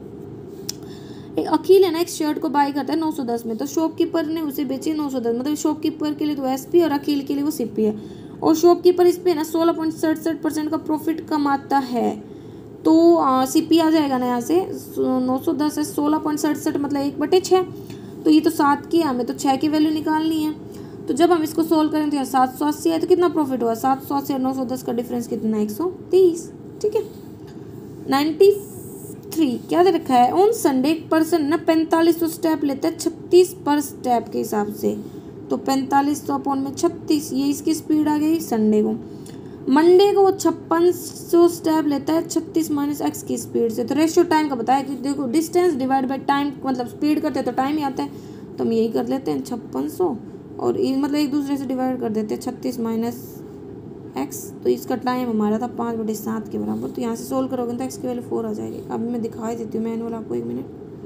A: एक अखिल है ना एक शर्ट को बाई करता है नौ सौ दस में, तो शॉपकीपर ने उसे बेची नौ सौ दस, मतलब शॉपकीपर के लिए तो एसपी और अखिल के लिए वो सीपी है, और शॉपकीपर इस पे ना सोलह पॉइंट सड़सठ परसेंट का प्रॉफिट कमाता है। तो सीपी आ जाएगा ना यहाँ से नौ सौ दस है, सोलह पॉइंट सड़सठ मतलब एक बटे छः, तो ये तो सात की है, हमें तो छः की वैल्यू निकालनी है। तो जब हम इसको सोल्व करें तो यहाँ सात सौ अस्सी है, तो कितना प्रॉफिट हुआ, सात सौ अस्सी और नौ सौ दस का डिफरेंस कितना है, एक सौ तीस, ठीक है। नाइन्टी थ्री क्या दे रखा है, ऑन संडे एक पर्सन ना पैंतालीस सौ स्टेप लेता है छत्तीस पर स्टेप के हिसाब से, तो पैंतालीस सौ अपॉन में छत्तीस, ये इसकी स्पीड आ गई संडे को। मंडे को वो छप्पन सौ स्टेप लेता है छत्तीस माइनस एक्स की स्पीड से। तो रेशियो टाइम का बताया कि देखो डिस्टेंस डिवाइड बाय टाइम, मतलब स्पीड करते हैं तो टाइम ही आता है, तो हम यही कर लेते हैं छप्पन सौ और ये मतलब एक दूसरे से डिवाइड कर देते हैं छत्तीस माइनस एक्स, तो इसका टाइम हमारा था पाँच बटे सात के बराबर। तो यहाँ से सोल्व करोगे तो एक्स की वैल्यू फोर आ जाएगी। अब मैं दिखाई देती हूँ मैनुअल आपको, एक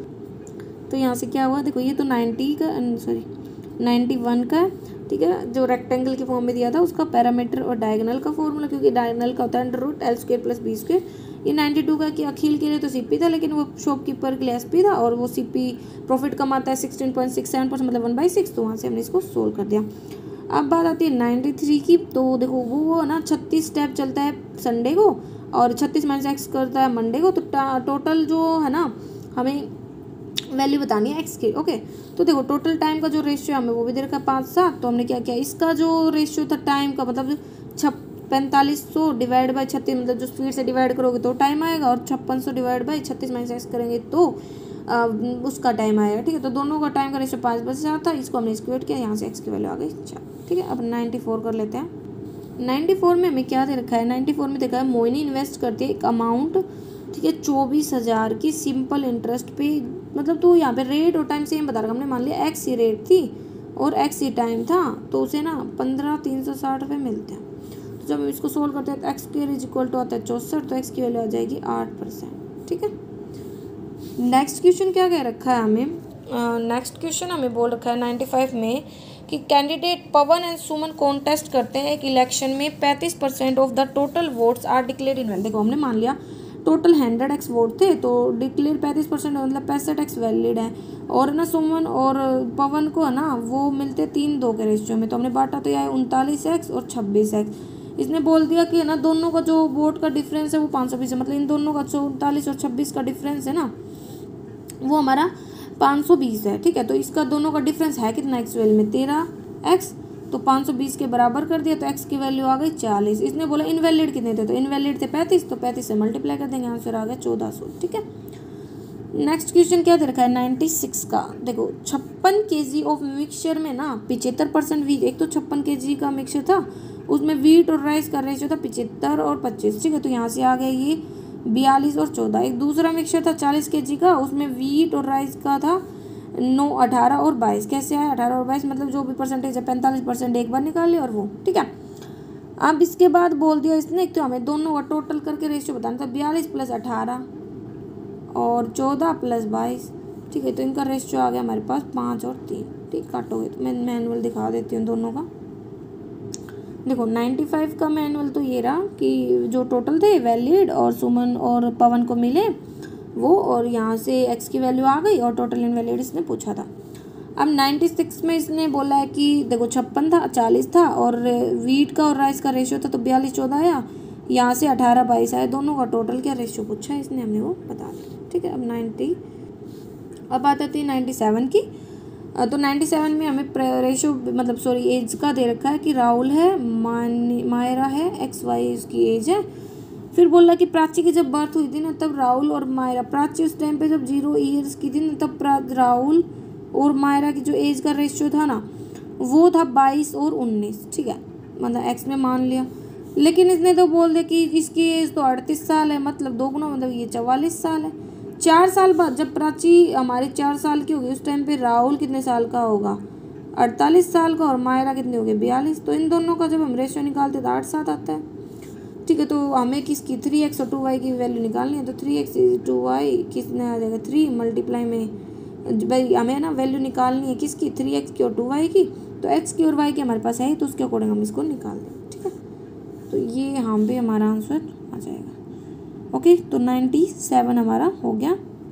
A: मिनट। तो यहाँ से क्या हुआ, देखो ये तो नाइन्टी का सॉरी नाइन्टी वन का है, ठीक है, जो रेक्टेंगल के फॉर्म में दिया था उसका पैरामीटर और डायगोनल का फॉर्मूला, क्योंकि डायगोनल का होता है under root L square plus B square. ये नाइन्टी टू का कि अखिल के लिए तो सीपी था, लेकिन वो शॉपकीपर के लिए एसपी था, और वो सीपी प्रॉफिट कमाता है sixteen point six seven percent मतलब वन बाई सिक्स, तो वहाँ से हमने इसको सोल्व कर दिया। अब बात आती है नाइन्टी थ्री की। तो देखो वो वो ना छत्तीस स्टेप चलता है संडे को और छत्तीस माइनस एक्स करता है मंडे को, तो टोटल जो है ना हमें वैल्यू बतानी है एक्स की, ओके। तो देखो टोटल टाइम का जो रेशियो है हमें वो भी दे रखा है पाँच सात, तो हमने क्या किया, इसका जो रेशियो था टाइम का मतलब छप पैंतालीस सौ डिवाइड बाई छत्तीस, मतलब जो स्पीड से डिवाइड करोगे तो टाइम आएगा, और छप्पन सौ डिवाइड बाई छत्तीस माइनस एक्स करेंगे तो आ, उसका टाइम आएगा, ठीक है। तो दोनों का टाइम का रेशियो पाँच बजे से आता है, इसको हमने स्क्वायर किया, यहाँ से एक्स की वैल्यू आ गई चार, ठीक है। अब नाइन्टी फोर कर लेते हैं। नाइन्टी फोर में हमें क्या दे रखा है, नाइन्टी फोर में देखा है मोहिनी इन्वेस्ट करती है एक अमाउंट, ठीक है, चौबीस हज़ार की सिंपल इंटरेस्ट पे, मतलब तो यहाँ पे रेट और टाइम सेम बता रहा, हमने मान लिया एक्स ही रेट थी और एक्स ही टाइम था, तो उसे ना पंद्रह तीन सौ साठ रुपये मिलते हैं। तो जब हम इसको सोल्व करते हैं तो x square is equal to आता है चौंसठ, तो एक्स की वैल्यू आ जाएगी आठ परसेंट, ठीक है। नेक्स्ट क्वेश्चन क्या कह रखा है हमें, नेक्स्ट क्वेश्चन हमें बोल रखा है नाइन्टी फाइव में कि candidate Pawan and Suman contest करते हैं एक इलेक्शन में, पैंतीस percent of the total votes are declared invalid. देखो हमने मान लिया टोटल हंड्रेड एक्स वोट थे, तो डिक्लेयर पैंतीस परसेंट मतलब पैंसठ एक्स वैलिड है, और ना सुमन और पवन को है ना वो मिलते तीन दो के रेशियो में, तो हमने बांटा तो यह उनतालीस एक्स और छब्बीस एक्स। इसने बोल दिया कि है ना दोनों का जो वोट का डिफरेंस है वो पाँच सौ बीस है, मतलब इन दोनों का जो उनतालीस और छब्बीस का डिफरेंस है ना वो हमारा पाँच सौ बीस है, ठीक है। तो इसका दोनों का डिफरेंस है कितना एक्स वैल्यू में, तेरह एक्स, तो पाँच सौ बीस के बराबर कर दिया, तो एक्स की वैल्यू आ गई चालीस। इसने बोला इनवैलिड कितने थे, तो इनवैलिड थे पैंतीस, तो पैंतीस से मल्टीप्लाई कर देंगे, आंसर आ गया चौदह सौ, ठीक है। नेक्स्ट क्वेश्चन क्या दे रखा है नाइन्टी सिक्स का। देखो छप्पन के जी ऑफ मिक्सचर में ना पिचहत्तर परसेंट वीट, एक तो छप्पन के जी का मिक्सचर था उसमें वीट और राइस का रेशियो था पिचहत्तर और पच्चीस, ठीक है। तो यहाँ से आ गया ये बयालीस और चौदह। एक दूसरा मिक्सचर था चालीस के जी का, उसमें वीट और राइस का था नौ, अठारह और बाईस। कैसे आया अठारह और बाईस, मतलब जो भी परसेंटेज है पैंतालीस परसेंट एक बार निकाल लिया और वो, ठीक है। अब इसके बाद बोल दिया इसने तो हमें दोनों का टोटल करके रेशियो बताना था, बयालीस प्लस अठारह और चौदह प्लस बाईस, ठीक है। तो इनका रेशियो आ गया हमारे पास पाँच और तीन, ठीक। काटोगे तो मैं मैनुअल दिखा देती हूँ दोनों का। देखो पचानवे का मैनुअल तो ये रहा कि जो टोटल थे वैलिड और सुमन और पवन को मिले वो, और यहाँ से एक्स की वैल्यू आ गई और टोटल इनवैलिड इसने पूछा था। अब छियानवे में इसने बोला है कि देखो छप्पन था, चालीस था और वीट का और राइस का रेशियो था तो बयालीस चौदह आया, यहाँ से अठारह बाईस आया, दोनों का टोटल क्या रेशियो पूछा है इसने, हमने वो बता दिया, ठीक है। अब नाइन्टी अब बात आती है नाइन्टी सेवन की। तो सत्तानवे में हमें रेशियो मतलब सॉरी एज का दे रखा है कि राहुल है, मायरा है, एक्स वाई उसकी एज है। फिर बोला कि प्राची की जब बर्थ हुई थी ना तब राहुल और मायरा, प्राची उस टाइम पे जब जीरो ईयर्स की थी ना तब राहुल और मायरा की जो एज का रेशियो था ना वो था बाईस और उन्नीस, ठीक है, मतलब एक्स में मान लिया। लेकिन इसने तो बोल दिया कि इसकी एज तो अड़तीस साल है, मतलब दो गुना, मतलब ये चवालीस साल है। चार साल बाद जब प्राची हमारी चार साल की होगी उस टाइम पे राहुल कितने साल का होगा, अड़तालीस साल का, और मायरा कितने हो गए, बयालीस। तो इन दोनों का जब हम रेशियो निकालते तो आठ सात आता है, ठीक है। तो हमें किसकी थ्री एक्स और टू वाई की वैल्यू निकालनी है, तो थ्री एक्स टू वाई किसने आ जाएगा, थ्री मल्टीप्लाई में भाई हमें ना वैल्यू निकालनी है किसकी, थ्री एक्स की और टू वाई की। तो एक्स की और वाई की हमारे पास है तो उसके अकॉर्डिंग हम इसको निकाल दें, ठीक है। तो ये हम भी हमारा आंसर आ जाएगा, ओके। तो नाइन्टी सेवन हमारा हो गया।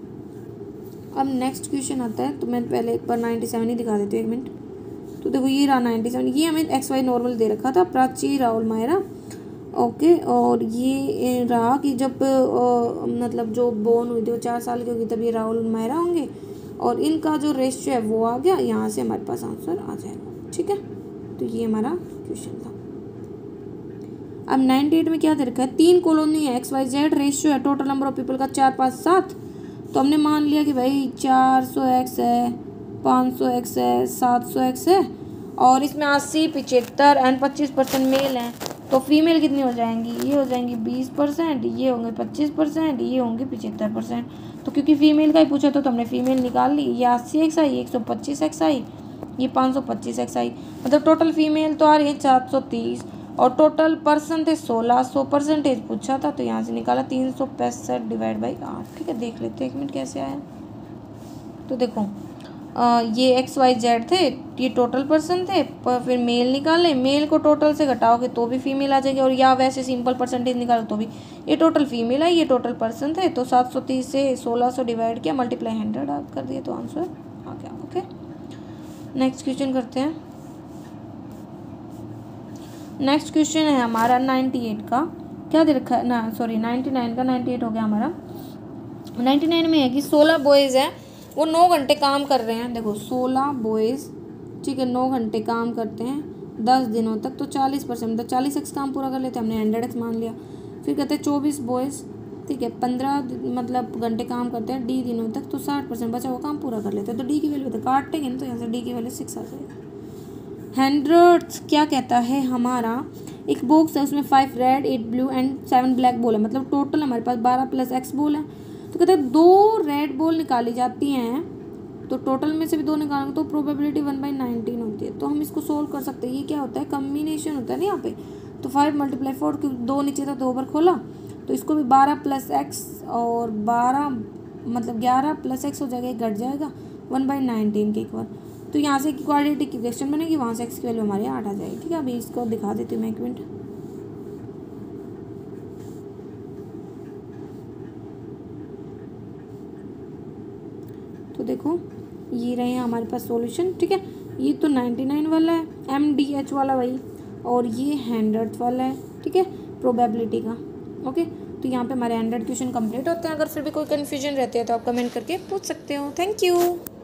A: अब नेक्स्ट क्वेश्चन आता है, तो मैं पहले एक बार नाइन्टी सेवन ही दिखा देती हूँ, एक मिनट। तो देखो ये रहा नाइन्टी सेवन, ये हमें एक्स वाई नॉर्मल दे रखा था, प्राची राहुल मायरा, ओके। और ये रहा कि जब आ, मतलब जो बोर्न हुई थी वो चार साल की होगी तब ये राहुल मायरा होंगे, और इनका जो रेशियो है वो आ गया, यहाँ से हमारे पास आंसर आ जाएगा, ठीक है। तो ये हमारा क्वेश्चन था। अब अट्ठानवे में क्या दे रखा है, तीन कॉलोनी है, एक्स वाई जेड, रेशियो है टोटल नंबर ऑफ पीपल का चार पाँच सात। तो हमने मान लिया कि भाई चार सौ एक्स है, पाँच सौ एक्स है, सात सौ एक्स है, और इसमें अस्सी पिचहत्तर एंड पच्चीस परसेंट मेल हैं। तो फीमेल कितनी हो जाएंगी, ये हो जाएंगी बीस परसेंट, ये होंगे पच्चीस परसेंट, ये होंगे पिचहत्तर परसेंट। तो क्योंकि फीमेल का ही पूछा था तो हमने फीमेल निकाल ली, ये अस्सी एक्स आई, एक सौ पच्चीस एक्स आई, ये पाँच सौ पच्चीस एक्स आई, मतलब टोटल फीमेल तो आ रही है चार सौ तीस, और टोटल पर्सन थे सोलह सौ, परसेंटेज पूछा था तो यहाँ से निकाला तीन सौ पैंसठ डिवाइड बाई आठ, ठीक है। देख लेते हैं एक मिनट कैसे आया। तो देखो आ, ये एक्स वाई जेड थे, ये टोटल पर्सन थे, पर फिर मेल निकाले, मेल को टोटल से घटाओगे तो भी फीमेल आ जाएगी, और या वैसे सिंपल परसेंटेज निकालो तो भी। ये टोटल फीमेल है, ये टोटल पर्सन थे, तो सात सौ तीस से सोलह सौ डिवाइड किया, मल्टीप्लाई हंड्रेड आप कर दिए तो आंसर आ गया, ओके। नेक्स्ट क्वेश्चन करते हैं। नेक्स्ट क्वेश्चन है हमारा अट्ठानवे का, क्या दे रखा है ना, सॉरी निन्यानवे का, अट्ठानवे हो गया हमारा। निन्यानवे में है कि सोलह बॉयज़ हैं, वो नौ घंटे काम कर रहे हैं। देखो सोलह बॉयज़, ठीक है, नौ घंटे काम करते हैं दस दिनों तक, तो चालीस परसेंट मतलब चालीस एक्स काम पूरा कर लेते हैं, हमने हंड्रेड एक्स मान लिया। फिर कहते हैं चौबीस बॉयज़, ठीक है, पंद्रह मतलब घंटे काम करते हैं डी दिनों तक, तो साठ परसेंट बचा वो काम पूरा कर लेते हैं। तो डी की वैल्यू तो काटेंगे ना, तो यहाँ से डी की वैल्यू सिक्स आ जाएगी। हंड्रेड्स क्या कहता है, हमारा एक बॉक्स है उसमें five red eight blue and seven black ball है, मतलब टोटल हमारे पास बारह प्लस एक्स बॉल है। तो कहते हैं दो रेड बॉल निकाली जाती हैं, तो टोटल में से भी दो निकालेंगे तो प्रोबेबिलिटी वन बाई नाइनटीन होती है। तो हम इसको सोल्व कर सकते हैं। ये क्या होता है, कम्बिनेशन होता है ना यहाँ पे। तो फाइव मल्टीप्लाई फोर, क्योंकि दो नीचे था दो ऊपर खोला, तो इसको भी बारह प्लस एक्स और बारह मतलब ग्यारह प्लस एक्स हो जाएगा, एक घट जाएगा वन बाई नाइनटीन के इक्वल। तो यहाँ से क्वाड्रेटिक इक्वेशन बनेगी, वहाँ से एक्स की वैल्यू हमारे आठ आ जाएगी, ठीक है। अभी इसको दिखा देती हूँ मैं एक मिनट। तो देखो ये रहे हैं हमारे पास सॉल्यूशन, ठीक है। ये तो निन्यानवे वाला है, एम डी एच वाला वही, और ये हंड्रेड वाला है, ठीक है, प्रोबेबिलिटी का, ओके। तो यहाँ पे हमारे हंड्रेड क्वेश्चन कंप्लीट होते हैं। अगर फिर भी कोई कन्फ्यूजन रहती है तो आप कमेंट करके पूछ सकते हो। Thank you.